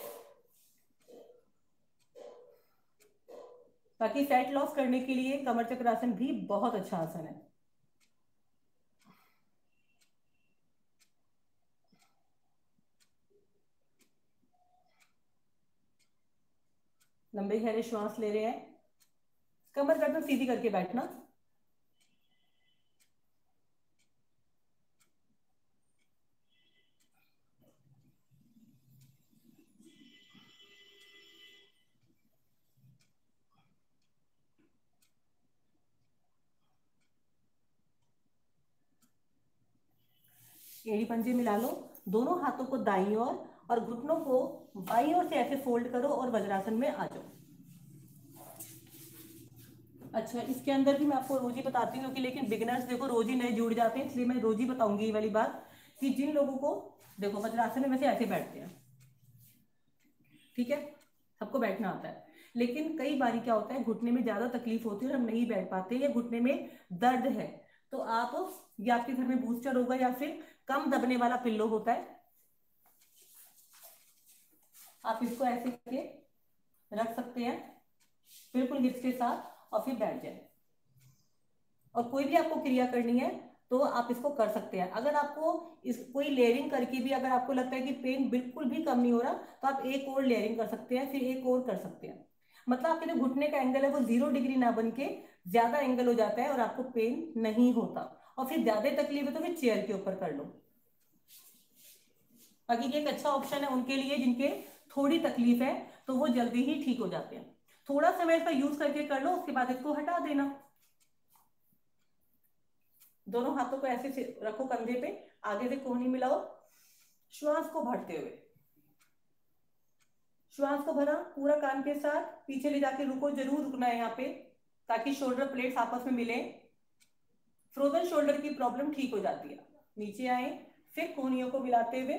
बाकी फैट लॉस करने के लिए कमर चक्रासन भी बहुत अच्छा आसन है। लंबे गहरे श्वास ले रहे हैं। कमर गर्दन सीधी करके बैठना। एड़ी पंजे मिला लो, दोनों हाथों को दाईं ओर और, और घुटनों को बाईं ओर से ऐसे फोल्ड करो और वज्रासन में आ जाओ। अच्छा, इसके अंदर भी मैं आपको रोज ही बताती हूँ कि लेकिन बिगिनर्स देखो रोज ही नए जुड़ जाते हैं, इसलिए मैं रोज ही बताऊंगी ये वाली बात कि जिन लोगों को देखो वज्रासन में वैसे ऐसे बैठते हैं, ठीक है, सबको बैठना आता है, लेकिन कई बार क्या होता है घुटने में ज्यादा तकलीफ होती है और हम नहीं बैठ पाते या घुटने में दर्द है, तो आप या आपके घर में बूस्टर होगा या फिर कम दबने वाला पिल्लो होता है, आप इसको ऐसे करके रख सकते हैं बिल्कुल हिप्स के साथ और फिर बैठ जाए। और कोई भी आपको क्रिया करनी है तो आप इसको कर सकते हैं। अगर आपको इस कोई लेयरिंग करके भी अगर आपको लगता है कि पेन बिल्कुल भी कम नहीं हो रहा तो आप एक और लेयरिंग कर सकते हैं, फिर एक और कर सकते हैं। मतलब आपके जो घुटने का एंगल है वो जीरो डिग्री ना बन के ज्यादा एंगल हो जाता है और आपको पेन नहीं होता। और फिर ज्यादा तकलीफ है तो फिर चेयर के ऊपर कर लो। बाकी ये एक अच्छा ऑप्शन है उनके लिए जिनके थोड़ी तकलीफ है, तो वो जल्दी ही ठीक हो जाते हैं। थोड़ा समय इसका यूज करके कर लो, उसके बाद इसको हटा देना। दोनों हाथों को ऐसे रखो कंधे पे, आगे से कोहनी मिलाओ, श्वास को भरते हुए, श्वास को भरा पूरा कान के साथ, पीछे ले जाके रुको, जरूर रुकना है यहाँ पे ताकि शोल्डर प्लेट्स आपस में मिले, फ्रोजन शोल्डर की प्रॉब्लम ठीक हो जाती है। नीचे आए, फिर कोहनियों को मिलाते हुए,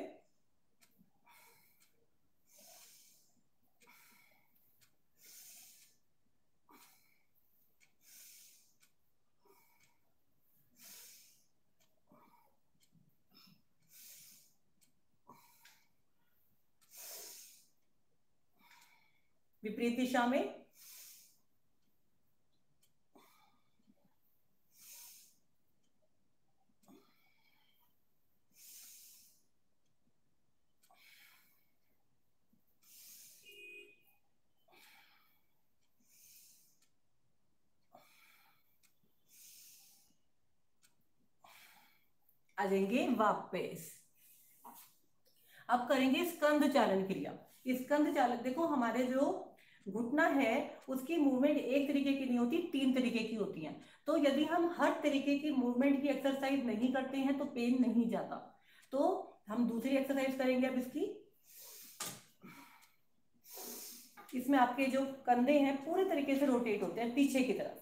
विपरीत दिशा में, आ जाएंगे वापस। अब करेंगे स्कंद चालन क्रिया। स्कंद चालन, देखो हमारे जो घुटना है उसकी मूवमेंट एक तरीके की नहीं होती, तीन तरीके की होती है। तो यदि हम हर तरीके की मूवमेंट की एक्सरसाइज नहीं करते हैं तो पेन नहीं जाता। तो हम दूसरी एक्सरसाइज करेंगे अब इसकी। इसमें आपके जो कंधे हैं पूरे तरीके से रोटेट होते हैं पीछे की तरफ।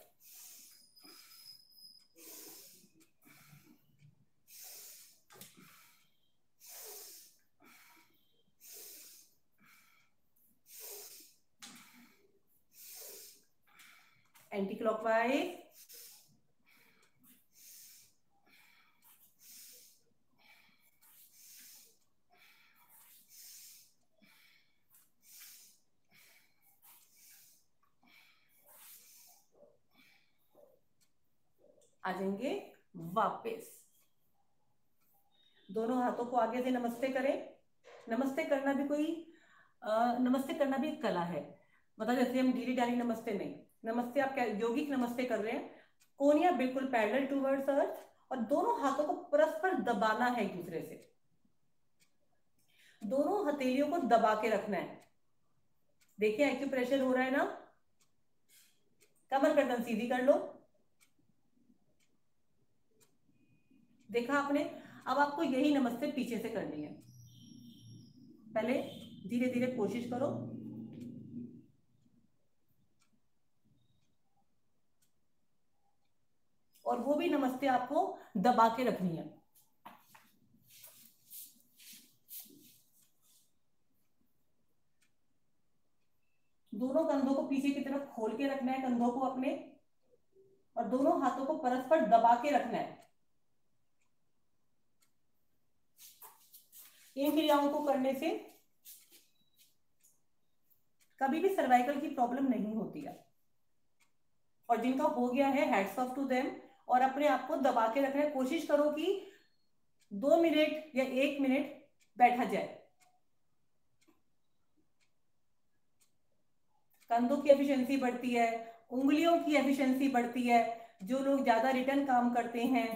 एंटी क्लॉकवाइज, आ जाएंगे वापस। दोनों हाथों को आगे से नमस्ते करें। नमस्ते करना भी कोई आ, नमस्ते करना भी एक कला है, मतलब जैसे हम डीली डाली नमस्ते नहीं, नमस्ते आप क्या यौगिक नमस्ते कर रहे हैं। कोनिया बिल्कुल पैरेलल टूवर्ड्स अर्थ और दोनों हाथों को परस्पर दबाना है एक दूसरे से, दोनों हथेलियों को दबा के रखना है। देखिए एक्यूप्रेशर हो रहा है ना, कमर गर्दन सीधी कर लो, देखा आपने। अब आपको यही नमस्ते पीछे से करनी है। पहले धीरे धीरे कोशिश करो, और वो भी नमस्ते आपको दबा के रखनी है। दोनों कंधों को पीछे की तरफ खोल के रखना है, कंधों को अपने, और दोनों हाथों को परस्पर दबा के रखना है। इन क्रियाओं को करने से कभी भी सर्वाइकल की प्रॉब्लम नहीं होती है। और जिनका हो गया है हैट्स ऑफ टू देम, और अपने आप को दबा के रखना है। कोशिश करो कि दो मिनट या एक मिनट बैठा जाए। कंधों की एफिशिएंसी बढ़ती है, उंगलियों की एफिशिएंसी बढ़ती है। जो लोग ज्यादा रिटर्न काम करते हैं,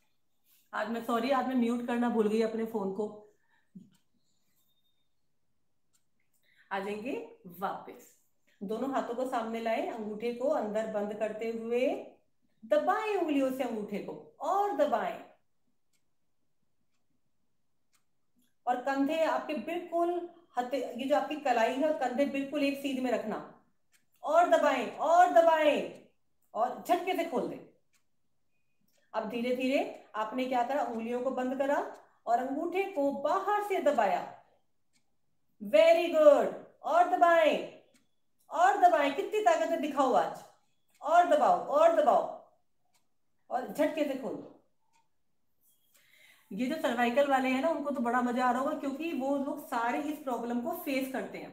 आज मैं सॉरी आज मैं म्यूट करना भूल गई अपने फोन को। आ जाएंगे वापस। दोनों हाथों को सामने लाए, अंगूठे को अंदर बंद करते हुए दबाएं उंगलियों से अंगूठे को और दबाएं, और कंधे आपके बिल्कुल हथे, ये जो आपकी कलाई है, कंधे बिल्कुल एक सीध में रखना, और दबाएं और दबाएं और झटके से खोल दें। अब धीरे धीरे आपने क्या करा, उंगलियों को बंद करा और अंगूठे को बाहर से दबाया। Very good. और दबाएं और दबाएं, कितनी ताकत है दिखाओ आज, और दबाओ और दबाओ और झटके से खोल दो। ये जो सर्वाइकल वाले हैं ना, उनको तो बड़ा मजा आ रहा होगा, क्योंकि वो लोग सारे इस प्रॉब्लम को फेस करते हैं।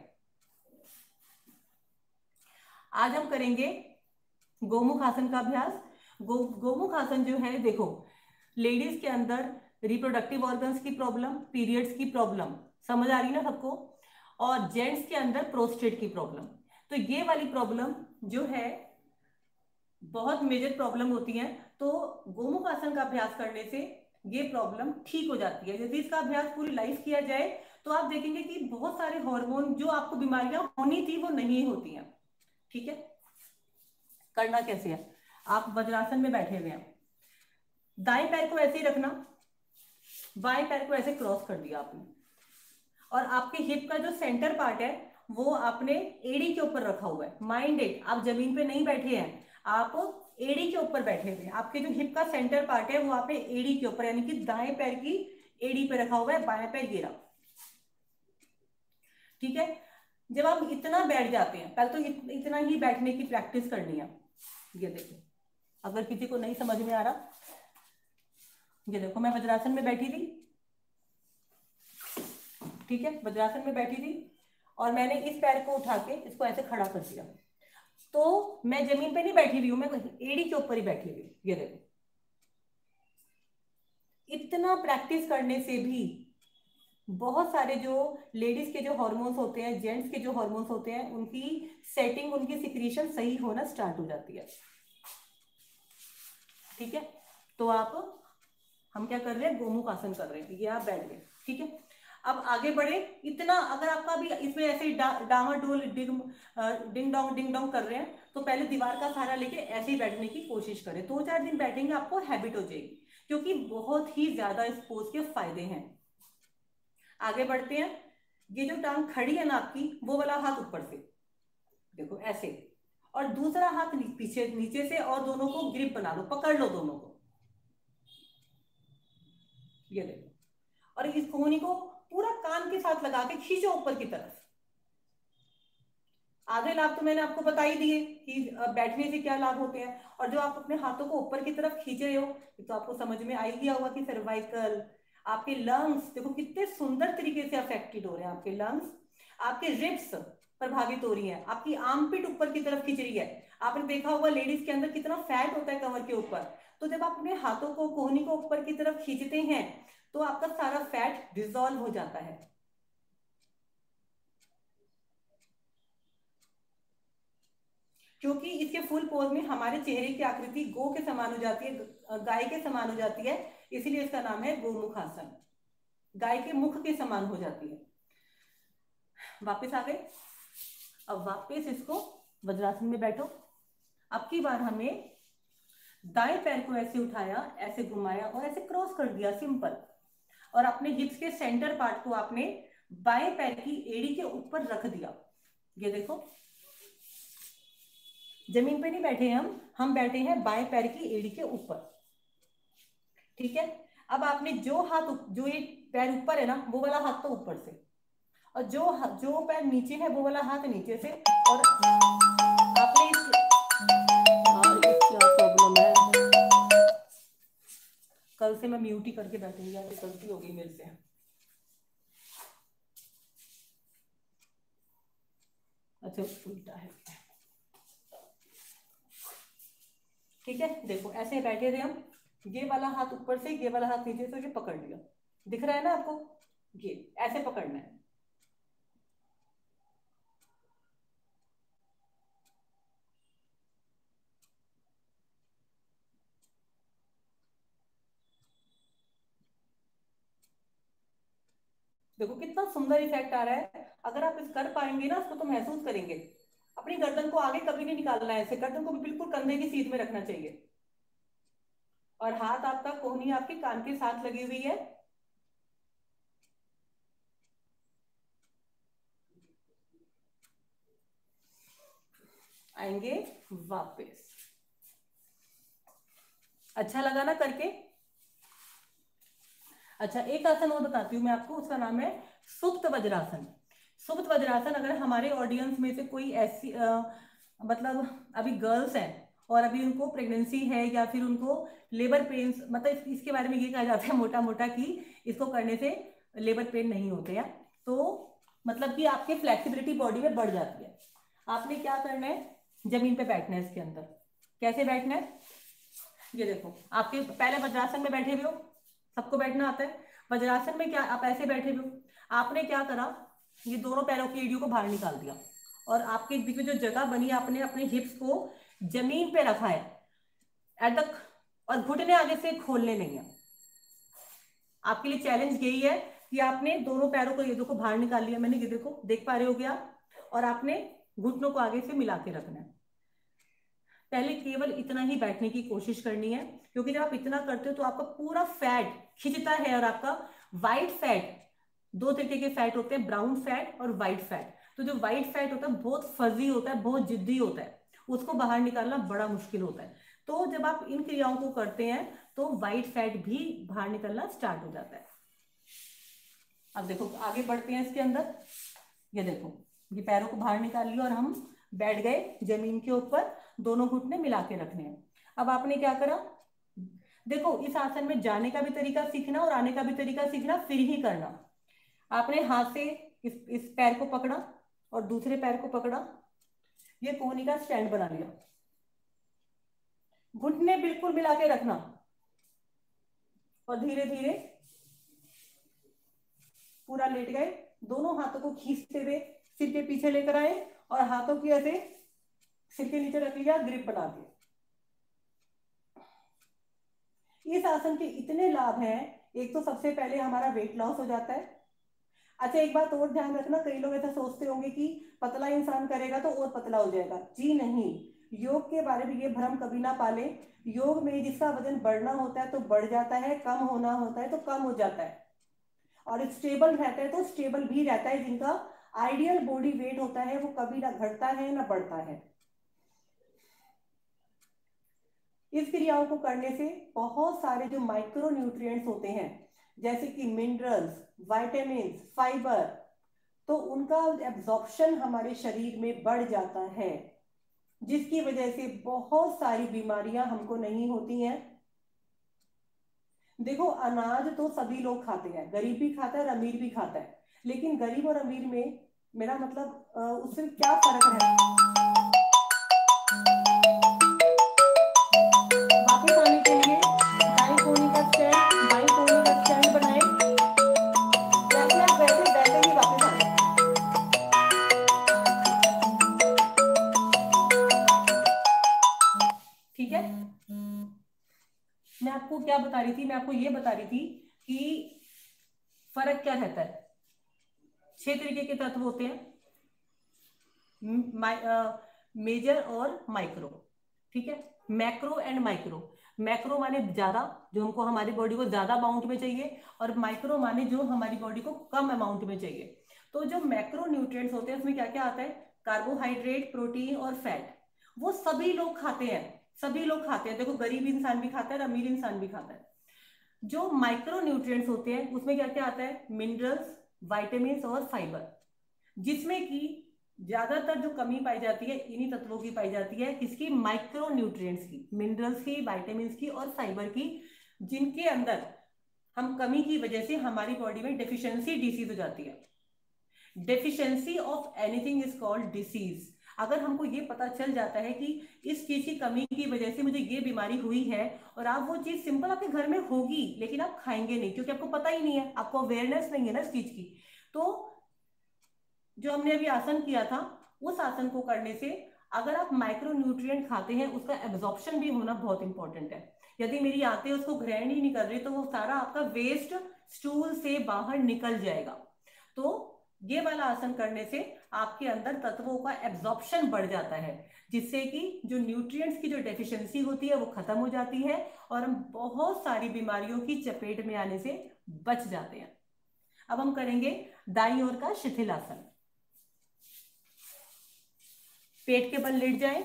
आज हम करेंगे गोमुख आसन का अभ्यास। गो गोमुख आसन जो है, देखो लेडीज के अंदर रिप्रोडक्टिव ऑर्गन्स की प्रॉब्लम, पीरियड्स की प्रॉब्लम, समझ आ रही ना सबको, और जेंट्स के अंदर प्रोस्टेट की प्रॉब्लम। तो ये वाली प्रॉब्लम जो है बहुत मेजर प्रॉब्लम होती है, तो गोमुख आसन का अभ्यास करने से ये प्रॉब्लम ठीक हो जाती है। यदि इसका अभ्यास पूरी लाइफ किया जाए तो आप देखेंगे कि बहुत सारे हार्मोन जो आपको बीमारियां होनी थी वो नहीं होती हैं। ठीक है, करना कैसे है, आप वज्रासन में बैठे हुए हैं, दाएं पैर को ऐसे ही रखना, बाएं पैर को ऐसे क्रॉस कर दिया आपने, और आपके हिप का जो सेंटर पार्ट है वो आपने एड़ी के ऊपर रखा हुआ है। माइंड इट, आप जमीन पे नहीं बैठे हैं, आप एड़ी के ऊपर बैठे हुए हैं। आपके जो हिप का सेंटर पार्ट है वो आपने एड़ी के ऊपर, यानी कि दाएं पैर की एड़ी पे रखा हुआ है, बाएं पैर गिरा। ठीक है, जब आप इतना बैठ जाते हैं, पहले तो इत, इतना ही बैठने की प्रैक्टिस करनी है। ये देखो, अगर किसी को नहीं समझ में आ रहा, ये देखो मैं वज्रासन में बैठी थी, ठीक है, वज्रासन में बैठी थी और मैंने इस पैर को उठा के इसको ऐसे खड़ा कर दिया, तो मैं जमीन पे नहीं बैठी हुई हूं, मैं एड़ी के ऊपर ही बैठी हुई हूँ। ये देखो, इतना प्रैक्टिस करने से भी बहुत सारे जो लेडीज के जो हार्मोन्स होते हैं, जेंट्स के जो हार्मोन्स होते हैं, उनकी सेटिंग, उनकी सिक्रीशन सही होना स्टार्ट हो जाती है। ठीक है, तो आप, हम क्या कर रहे हैं, गोमुख आसन कर रहे हैं, ये आप बैठ गए। ठीक है, अब आगे बढ़े। इतना अगर आपका भी इसमें ऐसे डा, डामाडोल डिंग डिंग डोंग डिंग डोंग कर रहे हैं, तो पहले दीवार का सहारा लेके ऐसे ही बैठने की कोशिश करें। दो चार दिन बैठेंगे आपको हैबिट हो जाएगी, क्योंकि बहुत ही ज्यादा इस पोज के फायदे हैं। आगे बढ़ते हैं। ये जो टांग खड़ी है ना आपकी, वो वाला हाथ ऊपर से, देखो ऐसे, और दूसरा हाथ पीछे नीचे से, और दोनों को ग्रिप बना लो, पकड़ लो दोनों को। ये देखो, और इस कोहनी को पूरा कान के साथ लगा के खींचो ऊपर की तरफ। आधे लाभ तो मैंने आपको बता ही दिए कि बैठने से क्या लाभ होते हैं, और जो आप अपने हाथों को ऊपर की तरफ खींच रहे हो, तो आपको समझ में आ ही गया होगा कि सर्वाइकल, आपके लंग्स देखो कितने सुंदर तरीके से अफेक्टेड हो रहे हैं। आपके लंग्स, आपके रिब्स प्रभावित हो रही है, आपकी आर्मपिट ऊपर की तरफ खींच रही है। आपने देखा होगा लेडीज के अंदर कितना फैट होता है कमर के ऊपर, तो जब आप अपने हाथों को, कोहनी को ऊपर की तरफ खींचते हैं तो आपका सारा फैट डिसॉल्व हो जाता है। क्योंकि इसके फुल पोज में हमारे चेहरे की आकृति गो के समान हो जाती है, गाय के समान हो जाती है, इसीलिए इसका नाम है गोमुख आसन, गाय के मुख के समान हो जाती है। वापस आ गए, अब वापस इसको वज्रासन में बैठो। अब की बार हमें दाएं पैर को ऐसे उठाया, ऐसे घुमाया और ऐसे क्रॉस कर दिया, सिंपल, और अपने हिप्स के सेंटर पार्ट को आपने बाएं पैर की एड़ी के ऊपर रख दिया। ये देखो, जमीन पे नहीं बैठे हम हम बैठे हैं बाएं पैर की एड़ी के ऊपर। ठीक है, अब आपने जो हाथ, जो ये पैर ऊपर है ना, वो वाला हाथ तो ऊपर से, और जो जो पैर नीचे है वो वाला हाथ नीचे से, और आपने इस, क्या प्रॉब्लम है, कल से मैं म्यूट ही करके बैठूंगी, यार गलती हो गई मेरे से। अच्छा उल्टा है, ठीक है, देखो ऐसे बैठे थे हम, ये वाला हाथ ऊपर से, ये वाला हाथ नीचे से, ये पकड़ लिया, दिख रहा है ना आपको, ये ऐसे पकड़ना है। देखो कितना सुंदर इफेक्ट आ रहा है। अगर आप इस कर पाएंगे ना, उसको तो महसूस करेंगे। अपनी गर्दन को आगे कभी नहीं निकालना है, ऐसे गर्दन को भी बिल्कुल कंधे की सीध में रखना चाहिए। और हाथ आपका, कोहनी आपके कान के साथ लगी हुई है। आएंगे वापस। अच्छा लगा ना करके? अच्छा, एक आसन और बताती हूँ मैं आपको, उसका नाम है सुप्त वज्रासन। सुप्त वज्रासन, अगर हमारे ऑडियंस में से कोई ऐसी आ, मतलब अभी गर्ल्स हैं और अभी उनको प्रेगनेंसी है या फिर उनको लेबर पेन्स, मतलब इस, इसके बारे में ये कहा जाता है मोटा मोटा कि इसको करने से लेबर पेन नहीं होते हैं, तो मतलब कि आपकी फ्लेक्सिबिलिटी बॉडी में बढ़ जाती है। आपने क्या करना है, जमीन पे बैठना है इसके अंदर। कैसे बैठना है, ये देखो, आपके पहले वज्रासन में बैठे हुए हो, सबको बैठना आता है। वज्रासन में क्या आप ऐसे बैठे हुए हो, आपने क्या करा, ये दोनों पैरों की एड़ियों को बाहर निकाल दिया और आपके बीच में जो जगह बनी, आपने अपने हिप्स को जमीन पे रखा है एट तक, और घुटने आगे से खोलने नहीं है। आपके लिए चैलेंज यही है कि आपने दोनों पैरों को, ये देखो बाहर निकाल लिया मैंने, ये देखो, देख पा रहे हो क्या, और आपने घुटनों को आगे से मिला के रखना है। पहले केवल इतना ही बैठने की कोशिश करनी है, क्योंकि जब आप इतना करते हो तो आपका पूरा फैट खिंचता है, और आपका व्हाइट फैट, दो तरीके के फैट होते हैं, ब्राउन फैट और व्हाइट फैट। तो जो व्हाइट फैट होता है बहुत फजी होता है, बहुत जिद्दी होता है, उसको बाहर निकालना बड़ा मुश्किल होता है। तो जब आप इन क्रियाओं को करते हैं तो व्हाइट फैट भी बाहर निकलना स्टार्ट हो जाता है। अब देखो आगे बढ़ते हैं इसके अंदर। ये देखो, ये पैरों को बाहर निकाल लिया और हम बैठ गए जमीन के ऊपर, दोनों घुटने मिला के रखने हैं। अब आपने क्या करा, देखो इस आसन में जाने का भी तरीका सीखना और आने का भी तरीका सीखना, फिर ही करना। आपने हाथ से इस इस पैर को पकड़ा और दूसरे पैर को पकड़ा, ये कोहनी का स्टैंड बना लिया, घुटने बिल्कुल मिला के रखना, और धीरे धीरे पूरा लेट गए, दोनों हाथों को खींचते हुए सिर के पीछे लेकर आए और हाथों की ऐसे सिर के नीचे रख लिया, ग्रिप बना के। इस आसन के इतने लाभ हैं, एक तो सबसे पहले हमारा वेट लॉस हो जाता है। अच्छा, एक बात और ध्यान रखना, कई लोग ऐसा सोचते होंगे कि पतला इंसान करेगा तो और पतला हो जाएगा। जी नहीं, योग के बारे में ये भ्रम कभी ना पाले। योग में जिसका वजन बढ़ना होता है तो बढ़ जाता है, कम होना होता है तो कम हो जाता है, और स्टेबल रहता है तो स्टेबल भी रहता है। जिनका आइडियल बॉडी वेट होता है वो कभी ना घटता है ना बढ़ता है। इस क्रियाओं को करने से बहुत सारे जो माइक्रो न्यूट्रिएंट्स होते हैं, जैसे कि मिनरल्स, विटामिन, फाइबर, तो उनका एब्जॉर्प्शन हमारे शरीर में बढ़ जाता है, जिसकी वजह से बहुत सारी बीमारियां हमको नहीं होती हैं। देखो, अनाज तो सभी लोग खाते हैं, गरीब भी खाता है और अमीर भी खाता है, लेकिन गरीब और अमीर में मेरा मतलब उससे क्या फर्क है। वापस आने के लिए दाई कोहनी का स्टैंड, बाई कोहनी का स्टैंड बनाए, जैसे आप वैसे वैसे ही वापस आए। ठीक है, मैं आपको क्या बता रही थी, मैं आपको ये बता रही थी कि फर्क क्या रहता है। छह तरीके के तत्व होते हैं, मेजर और माइक्रो। ठीक है, मैक्रो एंड माइक्रो। मैक्रो माने ज्यादा, जो हमको हमारी बॉडी को ज्यादा अमाउंट में चाहिए, और माइक्रो माने जो हमारी बॉडी को कम अमाउंट में चाहिए। तो जो मैक्रो न्यूट्रिएंट्स होते हैं उसमें क्या क्या आता है, कार्बोहाइड्रेट, प्रोटीन और फैट। वो सभी लोग खाते हैं, सभी लोग खाते हैं। देखो, गरीब इंसान भी खाता है, अमीर इंसान भी खाता है। जो माइक्रो न्यूट्रिएंट्स होते हैं उसमें क्या क्या आता है, मिनरल्स, विटामिन और फाइबर, जिसमें कि ज्यादातर जो कमी पाई जाती है इन्हीं तत्वों की पाई जाती है। किसकी, माइक्रो न्यूट्रिएंट्स की, मिनरल्स की, विटामिन की और फाइबर की, जिनके अंदर हम कमी की वजह से हमारी बॉडी में डेफिशिएंसी डिसीज हो जाती है। Deficiency of anything is called disease. अगर हमको ये पता चल जाता है कि इस चीज की कमी की वजह से मुझे ये बीमारी हुई है, और आप वो चीज सिंपल आपके घर में होगी लेकिन आप खाएंगे नहीं क्योंकि आपको पता ही नहीं है, आपको अवेयरनेस नहीं है ना इस चीज की, तो जो हमने अभी आसन किया था उस आसन को करने से अगर आप माइक्रो न्यूट्रिएंट खाते हैं उसका एब्जॉर्प्शन भी होना बहुत इंपॉर्टेंट है। यदि मेरी आंतें उसको ग्रहण ही नहीं कर रही तो वो सारा आपका वेस्ट स्टूल से बाहर निकल जाएगा। तो ये वाला आसन करने से आपके अंदर तत्वों का एब्जॉर्प्शन बढ़ जाता है, जिससे कि जो न्यूट्रिएंट्स की जो डेफिशिएंसी होती है वो खत्म हो जाती है और हम बहुत सारी बीमारियों की चपेट में आने से बच जाते हैं। अब हम करेंगे दाईं ओर का शिथिलासन। पेट के बल लेट जाएं,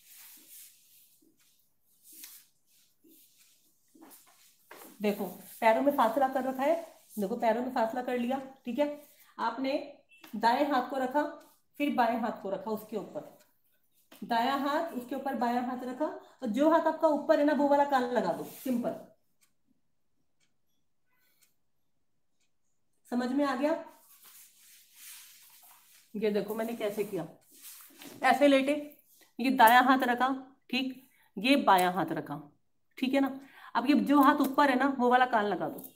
देखो पैरों में फासला कर रखा है, देखो पैरों में फासला कर लिया, ठीक है। आपने दाएं हाथ को रखा, फिर बाएं हाथ को रखा उसके ऊपर, दायां हाथ उसके ऊपर बायां हाथ रखा, और जो हाथ आपका ऊपर है ना वो वाला कान लगा दो, सिंपल। समझ में आ गया? ये देखो मैंने कैसे किया, ऐसे लेटे, ये दायां हाथ रखा, ठीक, ये बायां हाथ रखा, ठीक है ना। अब ये जो हाथ ऊपर है ना वो वाला कान लगा दो।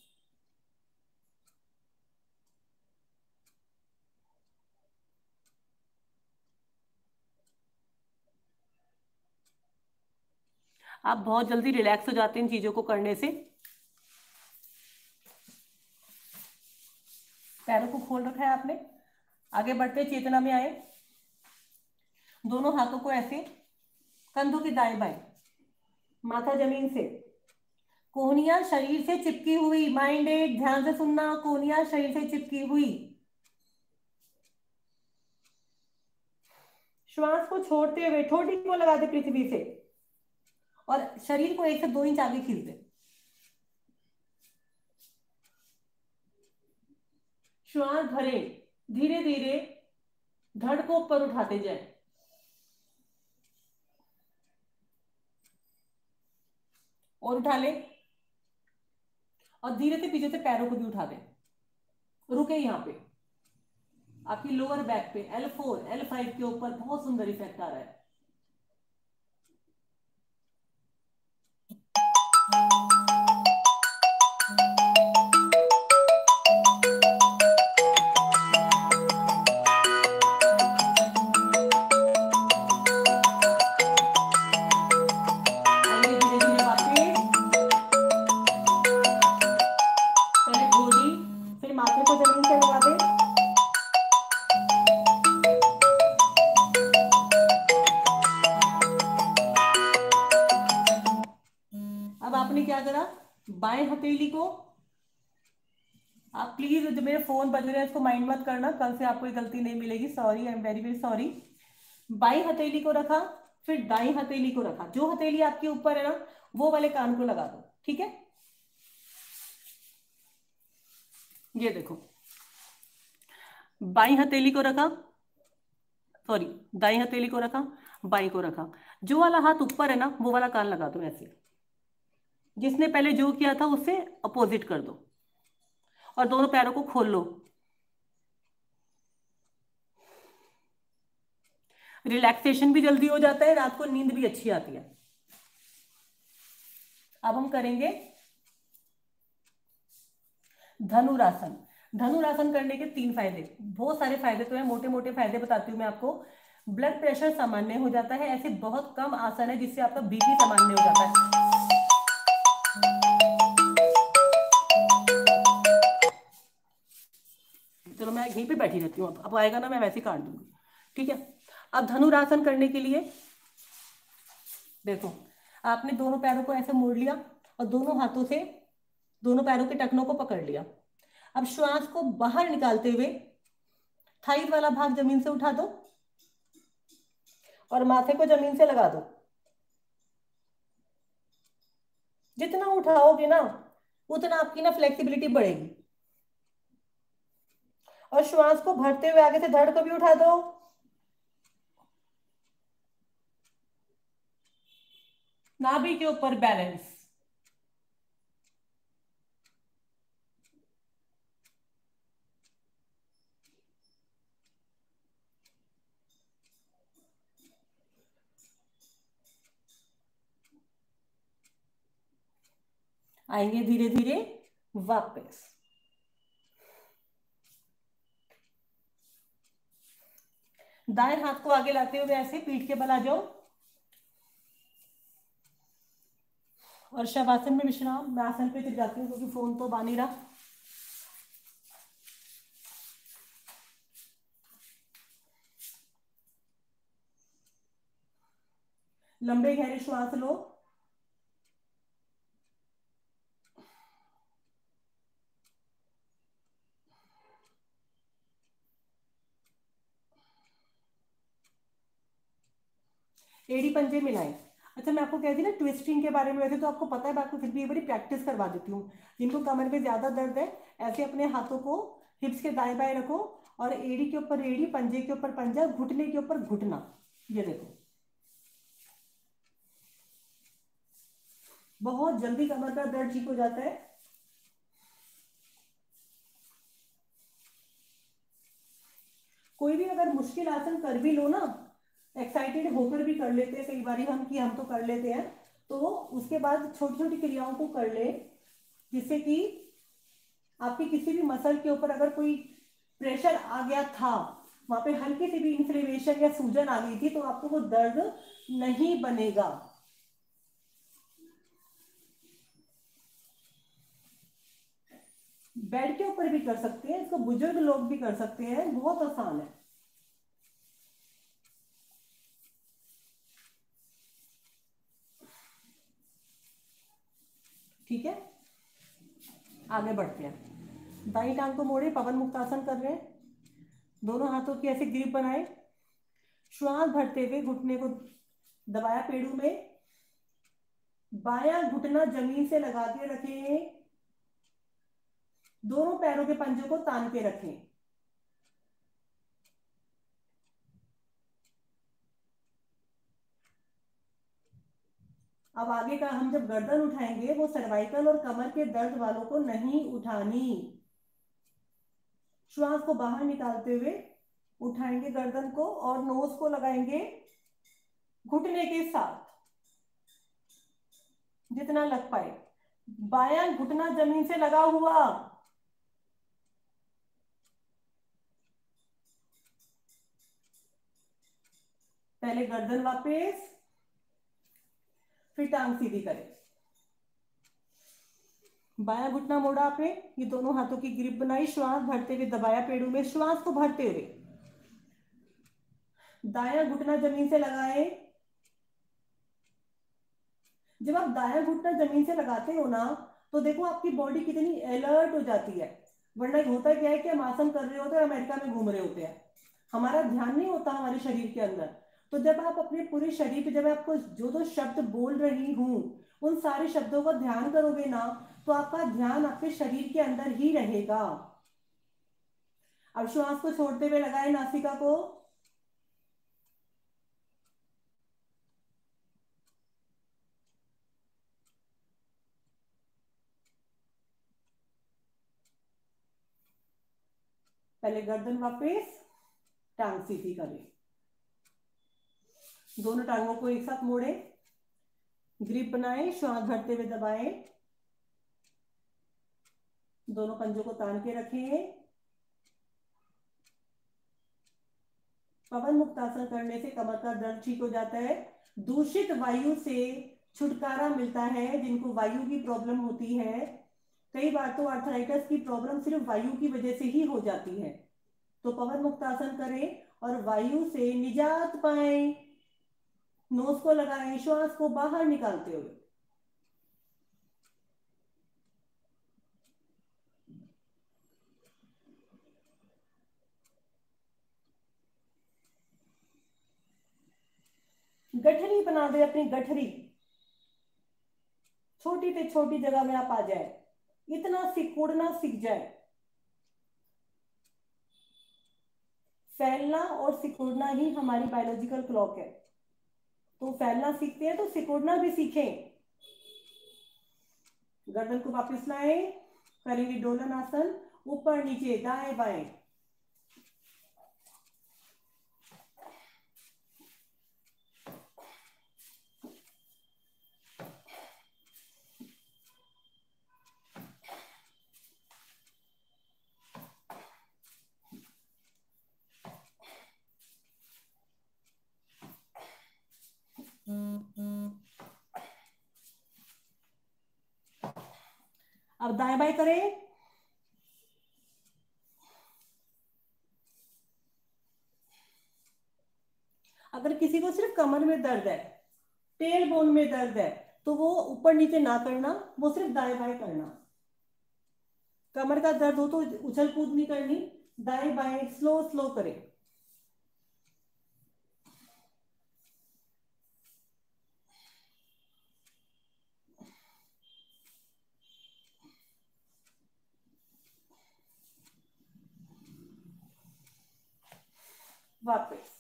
आप बहुत जल्दी रिलैक्स हो जाते हैं इन चीजों को करने से। पैरों को खोल रखा है आपने, आगे बढ़ते चेतना में आए, दोनों हाथों को ऐसे कंधों के दाएं बाएं, माथा जमीन से, कोहनियां शरीर से चिपकी हुई, माइंडेड, ध्यान से सुनना, कोहनियां शरीर से चिपकी हुई। श्वास को छोड़ते हुए ठोड़ी को लगा दे पृथ्वी से, और शरीर को एक से दो इंच आगे खींच दे। श्वास भरे, धीरे धीरे धड़ को ऊपर उठाते जाए, और उठा ले, और धीरे से पीछे से पैरों को भी उठा दे। रुके यहाँ पे, आपकी लोअर बैक पे एल फोर एल फाइव के ऊपर बहुत सुंदर इफेक्ट आ रहा है। बाएं हथेली को, आप प्लीज जो मेरे फोन बज रहे हैं इसको माइंड मत करना, कल से आपको ये गलती नहीं मिलेगी, sorry, I am very very sorry. बाईं हथेली को रखा, फिर दाईं हथेली को रखा, जो हथेली आपके ऊपर है ना वो वाले कान को लगा दो, ठीक है। ये देखो, बाईं हथेली को रखा, सॉरी दाईं हथेली को रखा, बाईं को रखा, जो वाला हाथ ऊपर है ना वो वाला कान लगा दो ऐसे, जिसने पहले जो किया था उससे अपोजिट कर दो, और दोनों पैरों को खोल लो। रिलैक्सेशन भी जल्दी हो जाता है, रात को नींद भी अच्छी आती है। अब हम करेंगे धनुरासन। धनुरासन करने के तीन फायदे, बहुत सारे फायदे तो है, मोटे मोटे फायदे बताती हूँ मैं आपको। ब्लड प्रेशर सामान्य हो जाता है, ऐसे बहुत कम आसन है जिससे आपका बीपी सामान्य हो जाता है। चलो मैं यहीं पे बैठी रहती हूँ, अब आएगा ना मैं वैसे काट दूंगी, ठीक है। अब धनुरासन करने के लिए देखो, आपने दोनों पैरों को ऐसे मोड़ लिया और दोनों हाथों से दोनों पैरों के टखनों को पकड़ लिया। अब श्वास को बाहर निकालते हुए थाई वाला भाग जमीन से उठा दो और माथे को जमीन से लगा दो। जितना उठाओगे ना उतना आपकी ना फ्लेक्सिबिलिटी बढ़ेगी। और श्वास को भरते हुए आगे से धड़ को भी उठा दो। नाभि के ऊपर बैलेंस। आएंगे धीरे धीरे वापस। दाएं हाथ को आगे लाते हुए ऐसे पीठ के बल आ जाओ और शवासन में विश्राम। मैं आसन पे चल जाती हूँ क्योंकि फोन तो बानी रहा। लंबे गहरे श्वास लो। एड़ी पंजे मिलाएं। अच्छा, मैं आपको कह दी ना ट्विस्टिंग के बारे में, वैसे तो आपको पता है, मैं आपको फिर भी एक बार प्रैक्टिस करवा देती हूँ। जिनको कमर में ज्यादा दर्द है, ऐसे अपने हाथों को हिप्स के दाएं बाएं रखो, और एड़ी के ऊपर एड़ी, पंजे के ऊपर पंजा, घुटने के ऊपर घुटना। ये देखो, बहुत जल्दी कमर का दर्द ठीक हो जाता है। कोई भी अगर मुश्किल आसन कर भी लो ना, एक्साइटेड होकर भी कर लेते हैं कई बार हम, कि हम तो कर लेते हैं, तो उसके बाद छोटी छोटी क्रियाओं को कर ले, जिससे कि आपकी किसी भी मसल के ऊपर अगर कोई प्रेशर आ गया था, वहां पे हल्की सी भी इंफ्लेमेशन या सूजन आ गई थी, तो आपको वो दर्द नहीं बनेगा। बेड के ऊपर भी कर सकते हैं इसको, बुजुर्ग लोग भी कर सकते हैं, बहुत आसान है। ठीक है, आगे बढ़ते हैं। दाई टांग को मोड़े, पवन मुक्तासन कर रहे हैं। दोनों हाथों की ऐसे ग्रिप बनाए, श्वास भरते हुए घुटने को दबाया पेड़ों में, बायां घुटना जमीन से लगा के रखें, दोनों पैरों के पंजों को तान के रखें। अब आगे का हम जब गर्दन उठाएंगे, वो सर्वाइकल और कमर के दर्द वालों को नहीं उठानी। श्वास को बाहर निकालते हुए उठाएंगे गर्दन को, और नोज को लगाएंगे घुटने के साथ, जितना लग पाए। बायां घुटना जमीन से लगा हुआ, पहले गर्दन वापस, फिर टांग सीधी करें। बायां घुटना मोड़ा आपने, ये दोनों हाथों की ग्रिप बनाई, श्वास भरते हुए दबाया पेड़ों में, श्वास को भरते हुए। दायां घुटना जमीन से लगाए। जब आप दायां घुटना जमीन से लगाते हो ना, तो देखो आपकी बॉडी कितनी अलर्ट हो जाती है। वरना होता क्या है कि हम आसन कर रहे होते हैं, अमेरिका में घूम रहे होते हैं, हमारा ध्यान नहीं होता हमारे शरीर के अंदर। तो जब आप अपने पूरे शरीर पे, जब आपको जो जो शब्द बोल रही हूं, उन सारे शब्दों का ध्यान करोगे ना, तो आपका ध्यान आपके शरीर के अंदर ही रहेगा। अब श्वास को छोड़ते हुए लगाए नासिका को, पहले गर्दन वापस, टांग सीधी करें, दोनों टांगों को एक साथ मोड़े, ग्रिप बनाए, श्वास भरते हुए दबाएं, दोनों पंजों को तान के रखें। पवन मुक्तासन करने से कमर का दर्द ठीक हो जाता है। दूषित वायु से छुटकारा मिलता है। जिनको वायु की प्रॉब्लम होती है, कई बार तो आर्थराइटिस की प्रॉब्लम सिर्फ वायु की वजह से ही हो जाती है, तो पवन मुक्तासन करें और वायु से निजात पाएं। नोज को लगाएं, श्वास को बाहर निकालते हुए। गठरी बना दे अपनी, गठरी छोटी से छोटी जगह में आप आ जाए, इतना सिकुड़ना सीख जाए। फैलना और सिकुड़ना ही हमारी बायोलॉजिकल क्लॉक है, तो फैलना सीखते हैं तो सिकुड़ना भी सीखें। गर्दन को वापस लाएं, करेंगे डोलन आसन, ऊपर नीचे दाएं बाएं। अब दाएं बाएं करें। अगर किसी को सिर्फ कमर में दर्द है, टेल बोन में दर्द है तो वो ऊपर नीचे ना करना, वो सिर्फ दाएं बाएं करना। कमर का दर्द हो तो उछल कूद नहीं करनी, दाएं बाएं स्लो स्लो करें। वापस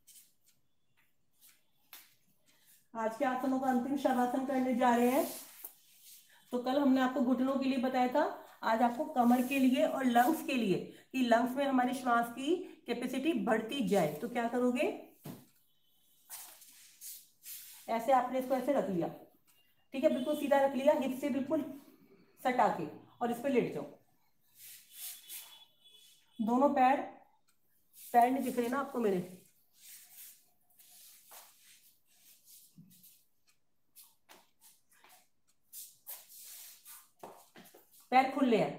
आज के आसनों का अंतिम शवासन करने जा रहे हैं। तो कल हमने आपको घुटनों के लिए बताया था, आज आपको कमर के लिए और लंग्स के लिए, कि लंग्स में हमारी श्वास की कैपेसिटी बढ़ती जाए। तो क्या करोगे, ऐसे आपने इसको ऐसे रख लिया, ठीक है, बिल्कुल सीधा रख लिया, हिप से बिल्कुल सटा के, और इस पे लेट जाओ। दोनों पैर, पैर नहीं दिख रहे ना आपको मेरे, पैर खुले हैं।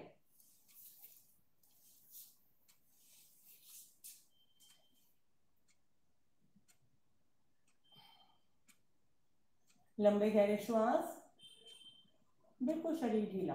लंबे गहरे श्वास, बिल्कुल शरीर ढीला।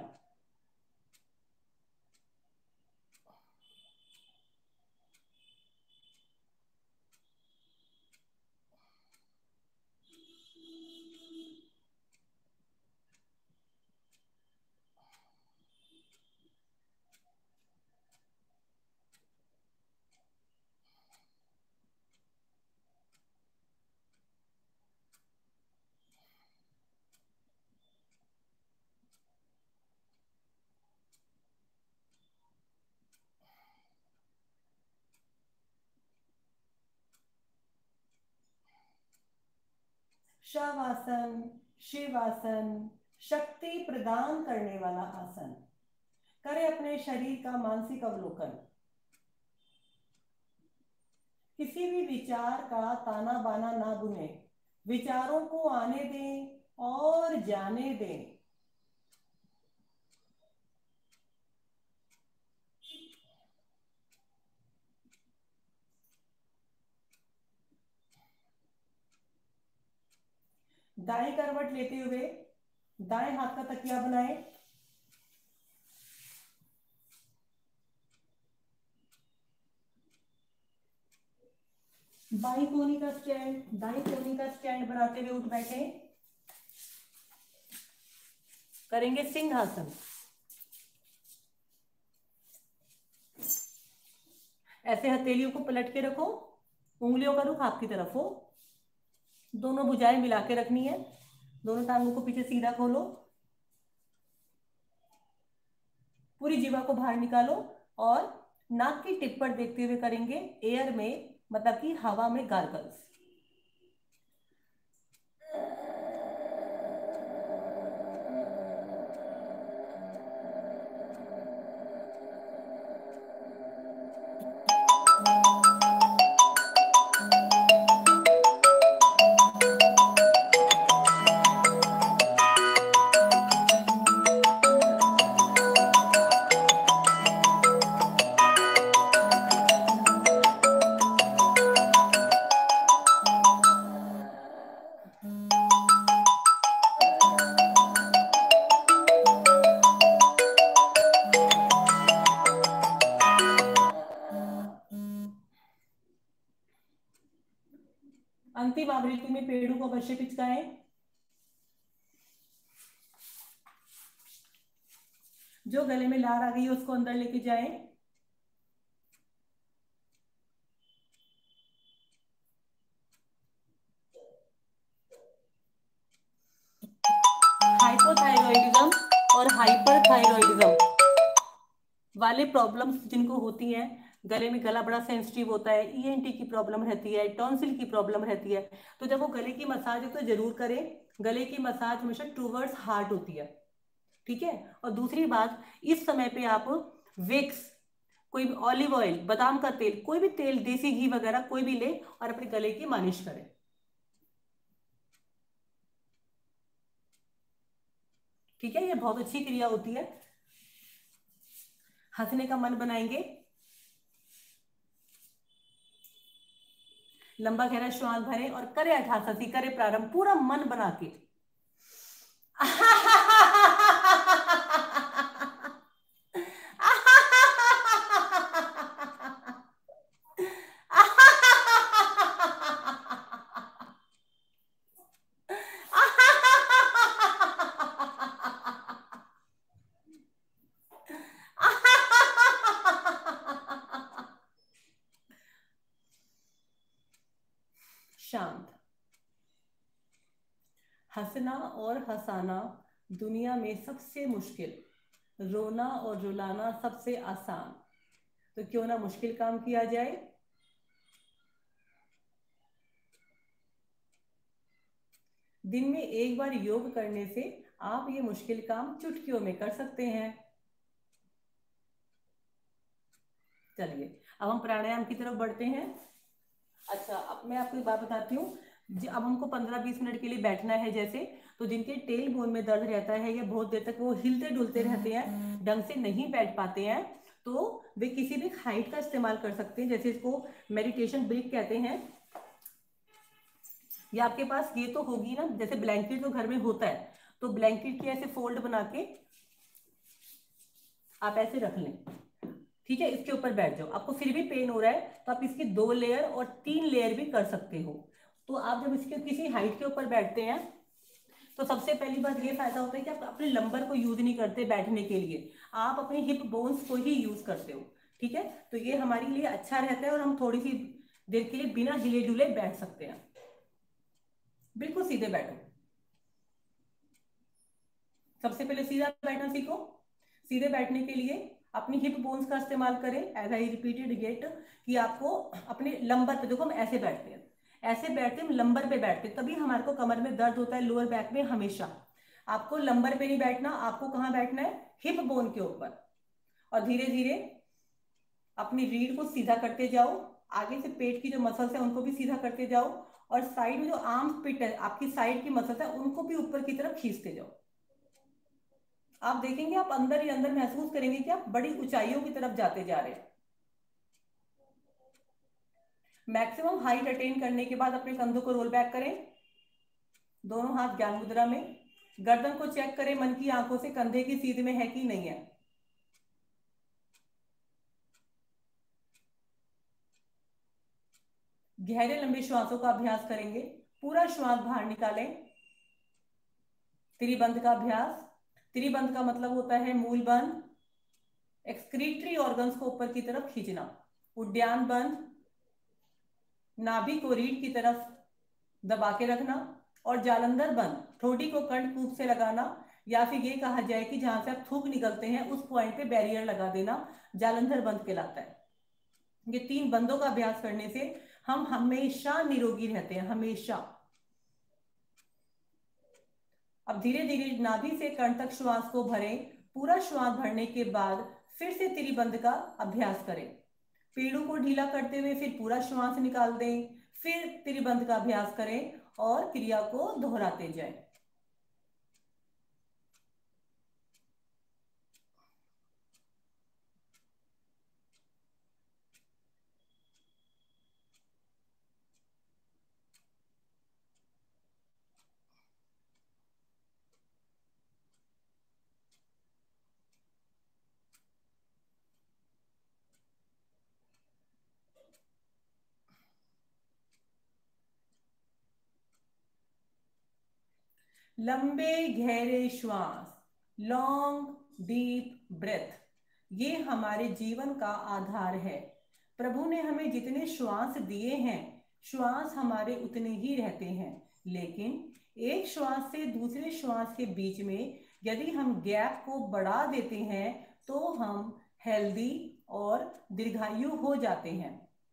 शवासन, शिवासन, शक्ति प्रदान करने वाला आसन। करें अपने शरीर का मानसिक अवलोकन। किसी भी विचार का ताना बाना ना बुने, विचारों को आने दें और जाने दें। दाएं करवट लेते हुए दाएं हाथ का तकिया बनाएं, बाई कोहनी का स्टैंड, दाई कोहनी का स्टैंड बनाते हुए उठ बैठे। करेंगे सिंहासन। ऐसे हथेलियों को पलट के रखो, उंगलियों का रुख आपकी तरफ हो, दोनों भुजाएं मिला के रखनी है, दोनों टांगों को पीछे सीधा खोलो, पूरी जीवा को बाहर निकालो और नाक की टिप पर देखते हुए करेंगे एयर में, मतलब कि हवा में गार्गल्स। अंतिम आवृत्ति में पेड़ों को अवश्य पिचकाएं। जो गले में लार आ गई है उसको अंदर लेके जाएं। हाइपोथायरॉइडिज्म और हाइपरथायरॉइडिज्म वाले प्रॉब्लम्स जिनको होती हैं, गले में गला बड़ा सेंसिटिव होता है, ईएनटी की प्रॉब्लम रहती है, टॉन्सिल की प्रॉब्लम रहती है, तो जब वो गले की मसाज है तो जरूर करें। गले की मसाज हमेशा टूवर्ड्स हार्ट होती है, ठीक है। और दूसरी बात, इस समय पे आप विक्स, कोई ऑलिव ऑयल, बादाम का तेल, कोई भी तेल, देसी घी वगैरह कोई भी ले और अपने गले की मालिश करें, ठीक है। ये बहुत अच्छी क्रिया होती है। हंसने का मन बनाएंगे। लंबा गहरा श्वास भरें और करें अठासठी, करें प्रारंभ पूरा मन बना के। शांत। हंसना और हंसाना दुनिया में सबसे मुश्किल, रोना और रुलाना सबसे आसान। तो क्यों ना मुश्किल काम किया जाए। दिन में एक बार योग करने से आप ये मुश्किल काम चुटकियों में कर सकते हैं। चलिए अब हम प्राणायाम की तरफ बढ़ते हैं। अच्छा, अब मैं आपको एक बात बताती हूँ। अब हमको पंद्रह बीस मिनट के लिए बैठना है। जैसे तो जिनके टेल बोन में दर्द रहता है या बहुत देर तक वो हिलते डुलते रहते हैं, ढंग से नहीं बैठ पाते हैं, तो वे किसी भी हाइट का इस्तेमाल कर सकते हैं। जैसे इसको मेडिटेशन ब्रिक कहते हैं। या आपके पास ये तो होगी ना, जैसे ब्लैंकेट तो घर में होता है, तो ब्लैंकेट की ऐसे फोल्ड बना के आप ऐसे रख लें। ठीक है, इसके ऊपर बैठ जाओ। आपको फिर भी पेन हो रहा है तो आप इसकी दो लेयर और तीन लेयर भी कर सकते हो। तो आप जब इसके किसी हाइट के ऊपर बैठते हैं तो सबसे पहली बात ये फायदा होता है कि आप अपने लंबर को यूज नहीं करते बैठने के लिए, आप अपने हिप बोन्स को ही यूज करते हो। ठीक है, तो ये हमारे लिए अच्छा रहता है और हम थोड़ी सी देर के लिए बिना हिले डुले बैठ सकते हैं। बिल्कुल सीधे बैठो। सबसे पहले सीधा बैठना सीखो। सीधे बैठने के लिए अपनी हिप बोन्स का इस्तेमाल करें। एज आई रिपीटेड गेट कि आपको अपने लंबर पे, देखो हम ऐसे बैठते हैं, ऐसे बैठते हम लंबर पे बैठते, तभी हमारे को कमर में दर्द होता है, लोअर बैक में हमेशा। आपको लंबर पे नहीं बैठना, आपको कहाँ बैठना है, हिप बोन के ऊपर। और धीरे धीरे अपनी रीढ़ को सीधा करते जाओ। आगे से पेट की जो मसल्स है उनको भी सीधा करते जाओ, और साइड में जो आर्म पिट है, आपकी साइड की मसल्स है, उनको भी ऊपर की तरफ खींचते जाओ। आप देखेंगे, आप अंदर ही अंदर महसूस करेंगे कि आप बड़ी ऊंचाइयों की तरफ जाते जा रहे हैं। मैक्सिमम हाइट अटेन करने के बाद अपने कंधों को रोल बैक करें, दोनों हाथ ज्ञान मुद्रा में। गर्दन को चेक करें मन की आंखों से, कंधे की सीध में है कि नहीं है। गहरे लंबे श्वासों का अभ्यास करेंगे। पूरा श्वास बाहर निकालें। त्रिबंध का अभ्यास। त्रिबंध का मतलब होता है मूल बंध, एक्सक्रीटरी ऑर्गन्स को ऊपर की तरफ खींचना। उद्यान बंध, नाभि को रीढ़ की तरफ दबा के रखना। और जालंधर बंध, ठोड़ी को कर्णकूप से लगाना, या फिर ये कहा जाए कि जहां से आप थूक निकलते हैं उस पॉइंट पे बैरियर लगा देना, जालंधर बंध कहलाता है। ये तीन बंधों का अभ्यास करने से हम हमेशा निरोगी रहते हैं, हमेशा। अब धीरे धीरे नाभि से कर्ण तक श्वास को भरें। पूरा श्वास भरने के बाद फिर से त्रिबंध का अभ्यास करें। पेड़ों को ढीला करते हुए फिर पूरा श्वास निकाल दें, फिर त्रिबंध का अभ्यास करें और क्रिया को दोहराते जाएं। लंबे गहरे श्वास, लॉन्ग डीप ब्रेथ, ये हमारे जीवन का आधार है। प्रभु ने हमें जितने श्वास दिए हैं, श्वास हमारे उतने ही रहते हैं, लेकिन एक श्वास से दूसरे श्वास के बीच में यदि हम गैप को बढ़ा देते हैं तो हम हेल्दी और दीर्घायु हो जाते हैं।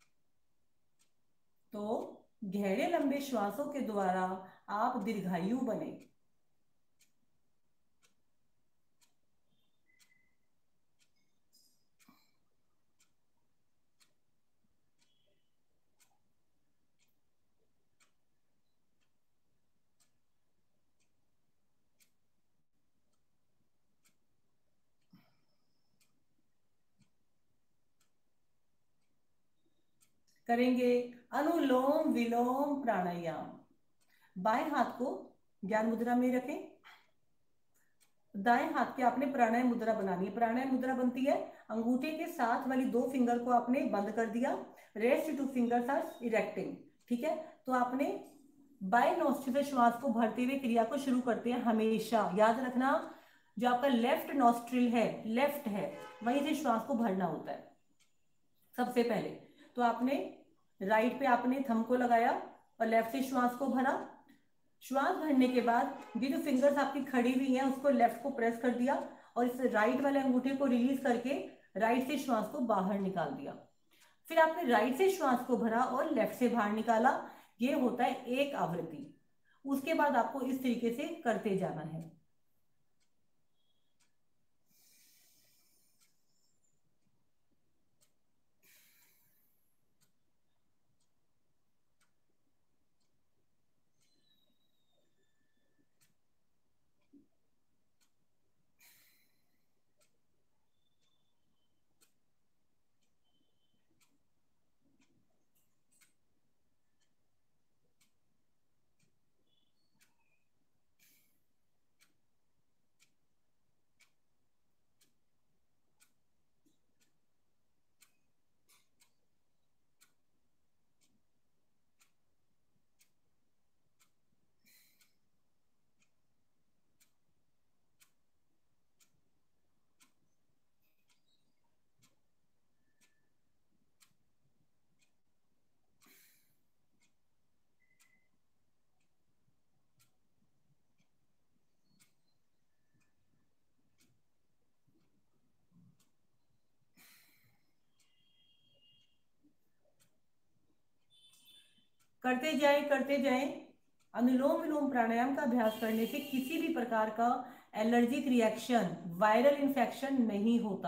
तो गहरे लंबे श्वासों के द्वारा आप दीर्घायु बने। करेंगे अनुलोम विलोम प्राणायाम। बाएं हाथ को ज्ञान मुद्रा में रखें, दाएं हाथ के आपने प्राणायाम मुद्रा बनानी है। प्राणायाम मुद्रा बनती है, अंगूठे के साथ वाली दो फिंगर को आपने बंद कर दिया, rest two fingers are erecting, ठीक है। तो आपने बाएं नोस्ट्रिल से श्वास को भरते हुए क्रिया को शुरू करते हैं। हमेशा याद रखना, जो आपका लेफ्ट नोस्ट्रिल है, लेफ्ट है, वहीं से श्वास को भरना होता है सबसे पहले। तो आपने राइट पे आपने थंब को लगाया और लेफ्ट से श्वास को भरा। श्वास भरने के बाद ये जो फिंगर्स आपकी खड़ी हुई हैं उसको लेफ्ट को प्रेस कर दिया और इस राइट वाले अंगूठे को रिलीज करके राइट से श्वास को बाहर निकाल दिया। फिर आपने राइट से श्वास को भरा और लेफ्ट से बाहर निकाला। ये होता है एक आवृत्ति। उसके बाद आपको इस तरीके से करते जाना है। करते जाए करते जाए। अनुलोम विलोम प्राणायाम का अभ्यास करने से किसी भी प्रकार का एलर्जिक रिएक्शन, वायरल इंफेक्शन नहीं होता।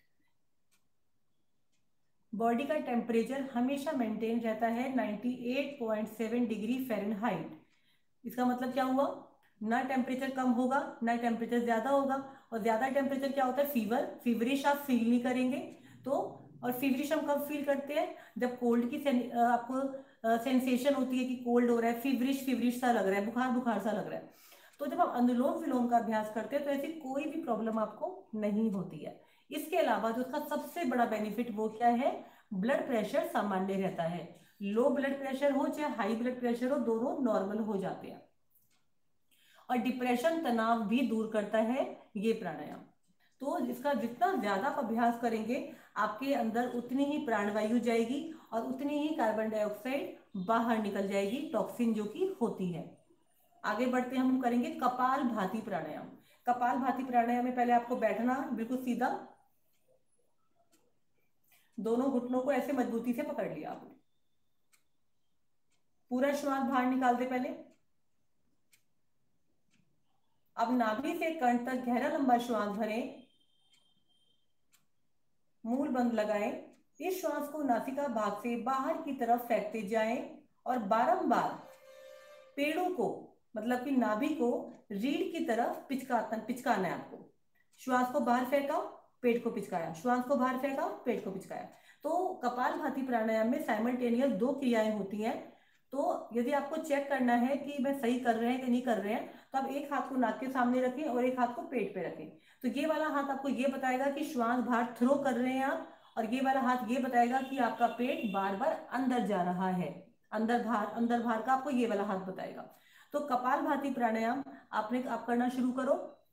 बॉडी का टेम्परेचर हमेशा मेंटेन रहता है अट्ठानवे पॉइंट सात डिग्री फ़ारेनहाइट। इसका मतलब क्या हुआ, ना टेम्परेचर कम होगा ना टेम्परेचर ज्यादा होगा। और ज्यादा टेम्परेचर क्या होता है, फीवर, फीवरिश आप फील नहीं करेंगे। तो और फीवरिश हम कब फील करते हैं, जब कोल्ड की सेन, आपको सेंसेशन होती है कि कोल्ड हो रहा है, फीवरिश फीवरिश सा लग रहा है, बुखार बुखार सा लग रहा है। तो जब आप अनुलोम विलोम का अभ्यास करते हैं तो ऐसी कोई भी प्रॉब्लम आपको नहीं होती है। इसके अलावा जो उसका सबसे बड़ा बेनिफिट वो क्या है, ब्लड प्रेशर सामान्य रहता है। लो ब्लड प्रेशर हो चाहे हाई ब्लड प्रेशर हो, दोनों नॉर्मल हो जाते हैं। और डिप्रेशन, तनाव भी दूर करता है ये प्राणायाम। तो इसका जितना ज्यादा आप अभ्यास करेंगे आपके अंदर उतनी ही प्राणवायु जाएगी और उतनी ही कार्बन डाइऑक्साइड बाहर निकल जाएगी, टॉक्सिन जो कि होती है। आगे बढ़ते हम करेंगे कपाल भाती प्राणायाम। कपाल भाती प्राणायाम में पहले आपको बैठना बिल्कुल सीधा, दोनों घुटनों को ऐसे मजबूती से पकड़ लिया आपने। पूरा श्वास बाहर निकाल दे पहले। अब नाभि से कंठ तक गहरा लंबा श्वास भरें, मूल बंद लगाएं। इस श्वास को नासिका भाग से बाहर की तरफ फेंकते जाएं और बारंबार पेड़ों को, मतलब कि नाभि को रीढ़ की तरफ पिचकाता पिचकाना है आपको। श्वास को बाहर फेंका, पेट को पिचकाया, श्वास को बाहर फेंका, पेट को पिचकाया। तो कपाल भाती प्राणायाम में साइमल्टेनियस दो क्रियाएं होती हैं। तो यदि आपको चेक करना है कि मैं सही कर रहे हैं कि नहीं कर रहे हैं, तो आप एक हाथ को नाक के सामने रखें और एक हाथ को पेट पे रखें। तो ये वाला हाथ आपको ये बताएगा कि श्वास बाहर थ्रो कर रहे हैं आप, और ये वाला हाथ ये बताएगा कि आपका पेट बार बार अंदर जा रहा है। अंदर बाहर अंदर बाहर का आपको ये वाला हाथ बताएगा। तो कपाल भाती प्राणायाम आपने आप करना शुरू करो।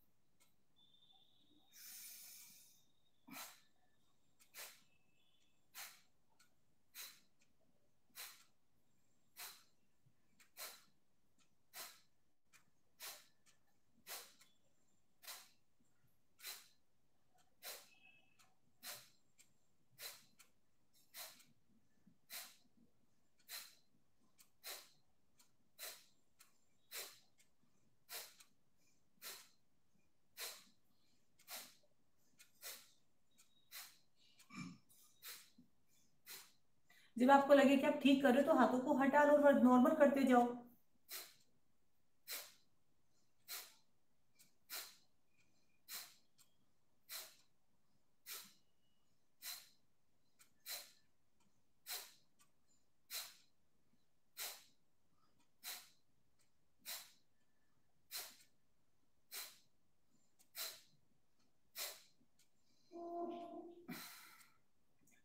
जब आपको लगे कि आप ठीक कर रहे हो तो हाथों को हटा लो और नॉर्मल करते जाओ।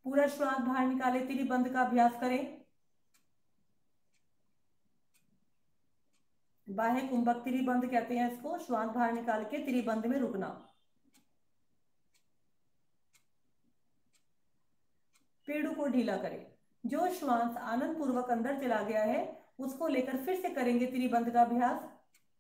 पूरा श्वास बाहर निकाले, त्रिबंध का अभ्यास करें। बाह्य कुंभक त्रिबंध कहते हैं इसको, श्वास बाहर निकाल के त्रिबंध में रुकना। पेड़ों को ढीला करें। जो श्वास आनंद पूर्वक अंदर चला गया है उसको लेकर फिर से करेंगे त्रिबंध का अभ्यास।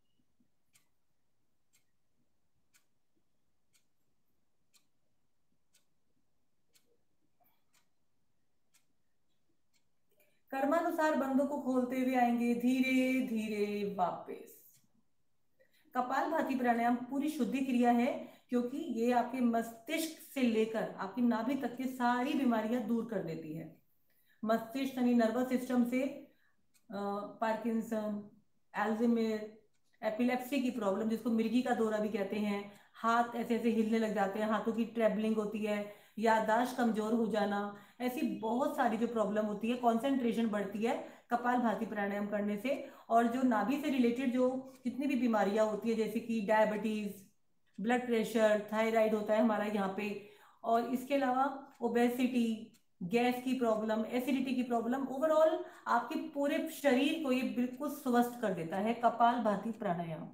कर्मानुसार बंधों को खोलते हुए आएंगे, धीरे धीरे वापस। कपालभाति प्राणायाम पूरी शुद्धि क्रिया है, क्योंकि ये आपके मस्तिष्क से लेकर आपकी नाभि तक की सारी बीमारियां दूर कर देती है। मस्तिष्क यानी नर्वस सिस्टम से पार्किंसन, एल्जाइमर, एपिलेप्सी की प्रॉब्लम जिसको मिर्गी का दौरा भी कहते हैं, हाथ ऐसे ऐसे हिलने लग जाते हैं, हाथों की ट्रेबलिंग होती है, याददाश्त कमजोर हो जाना, ऐसी बहुत सारी जो प्रॉब्लम होती है, कंसंट्रेशन बढ़ती है कपालभाति प्राणायाम करने से। और जो नाभि से रिलेटेड जो जितनी भी बीमारियां होती है, जैसे कि डायबिटीज, ब्लड प्रेशर, थायराइड होता है हमारा यहाँ पे, और इसके अलावा ओबेसिटी, गैस की प्रॉब्लम, एसिडिटी की प्रॉब्लम, ओवरऑल आपके पूरे शरीर को ये बिल्कुल स्वस्थ कर देता है कपालभाति प्राणायाम।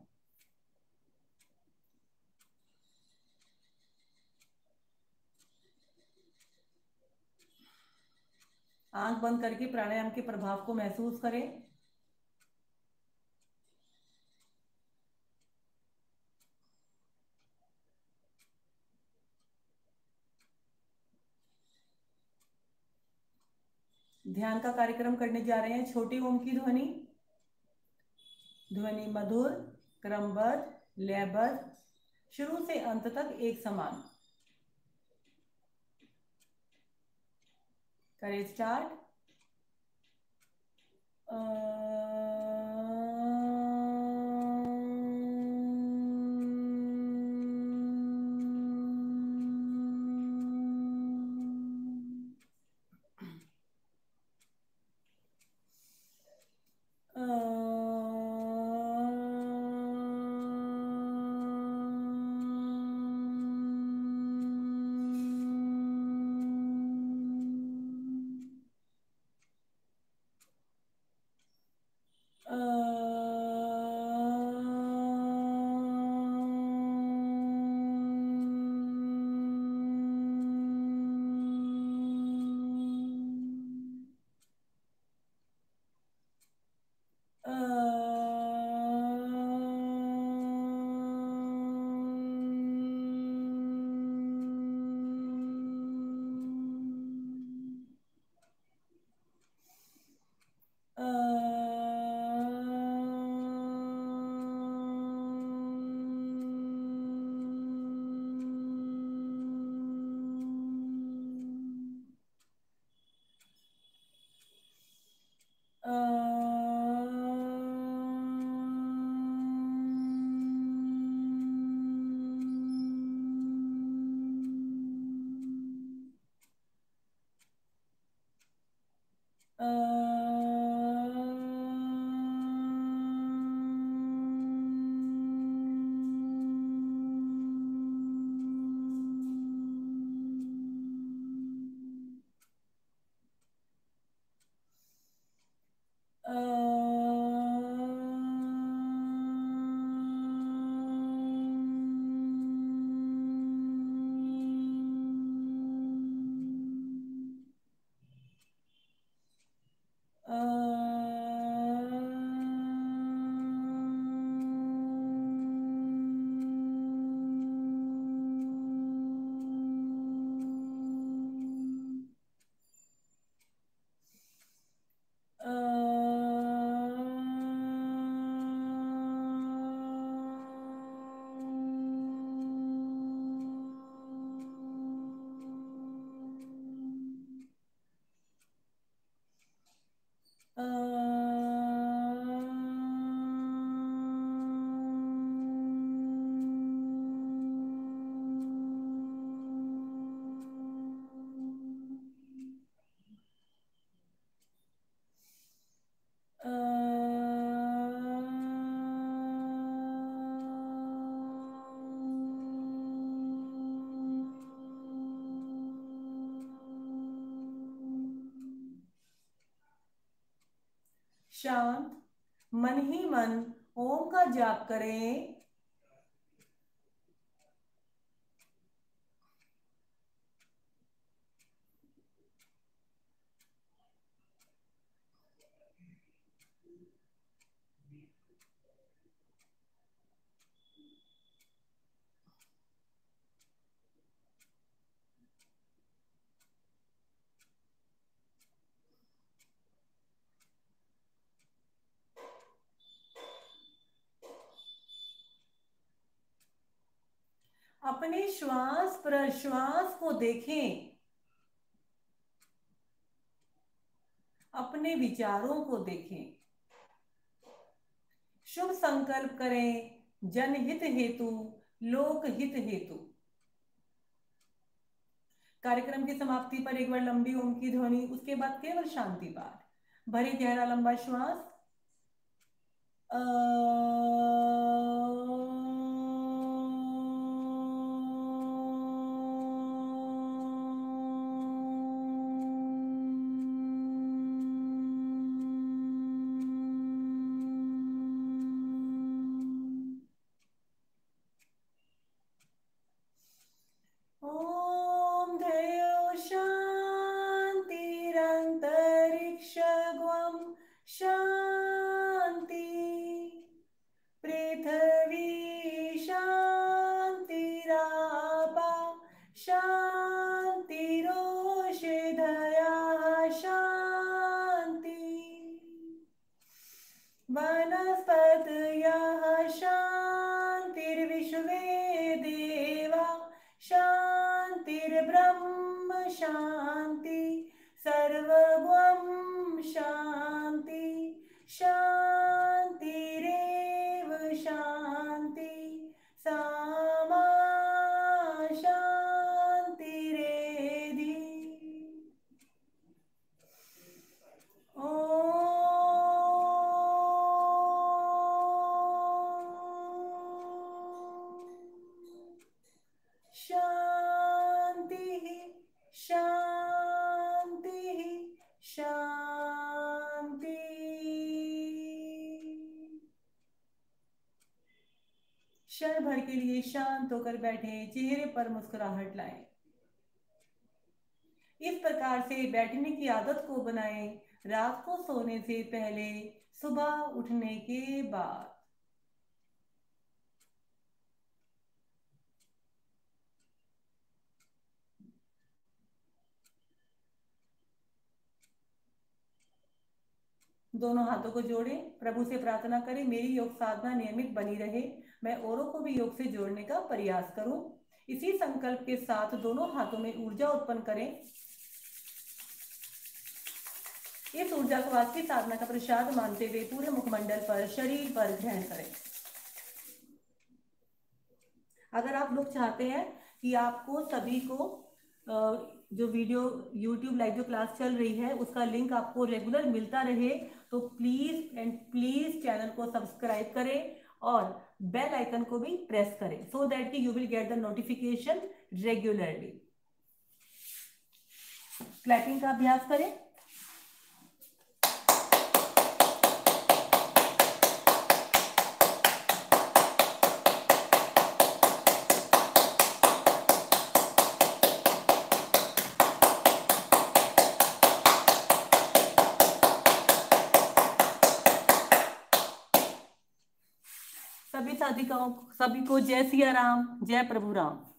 आंख बंद करके प्राणायाम के प्रभाव को महसूस करें। ध्यान का कार्यक्रम करने जा रहे हैं। छोटी ओम की ध्वनि, ध्वनि मधुर, क्रमबद्ध, लयबद्ध, शुरू से अंत तक एक समान। करें स्टार्ट। शांत। मन ही मन ओम का जाप करें। अपने श्वास प्रश्वास को देखें। अपने विचारों को देखें। शुभ संकल्प करें, जनहित हेतु, लोकहित हेतु। कार्यक्रम की समाप्ति पर एक बार लंबी ओम की ध्वनि, उसके बाद केवल शांति पाठ। भरे गहरा लंबा श्वास। अ... ओम ध्येयो शांतिरंतरिक्षगुम शांति। पृथ्वी शांतिरापा शांतिरोषधयः शांति। वनस्पतयः शांतिर्विश्वे देवा शांतिर्ब्रह्म शांति। सर्वगुण शांति शांतिरेव शांति। सामा शांतिरेधि। ओम शांति शांति शांति। क्षण भर के लिए शांत होकर बैठे, चेहरे पर मुस्कुराहट लाएं। इस प्रकार से बैठने की आदत को बनाएं, रात को सोने से पहले, सुबह उठने के बाद। दोनों हाथों को जोड़ें, प्रभु से प्रार्थना करें मेरी योग साधना नियमित बनी रहे, मैं औरों को भी योग से जोड़ने का प्रयास करूं। इसी संकल्प के साथ दोनों हाथों में ऊर्जा उत्पन्न करें। इस ऊर्जा को आज की साधना का प्रसाद मानते हुए पूरे मुखमंडल पर, शरीर पर ग्रहण करें। अगर आप लोग चाहते हैं कि आपको सभी को जो वीडियो यूट्यूब लाइव जो क्लास चल रही है उसका लिंक आपको रेगुलर मिलता रहे, तो प्लीज एंड प्लीज चैनल को सब्सक्राइब करें और बेल आइकन को भी प्रेस करें, सो दैट कि you will get the notification regularly. Clapping का अभ्यास करें। सभी साधिकाओं सभी को जय सिया राम, जय प्रभु राम।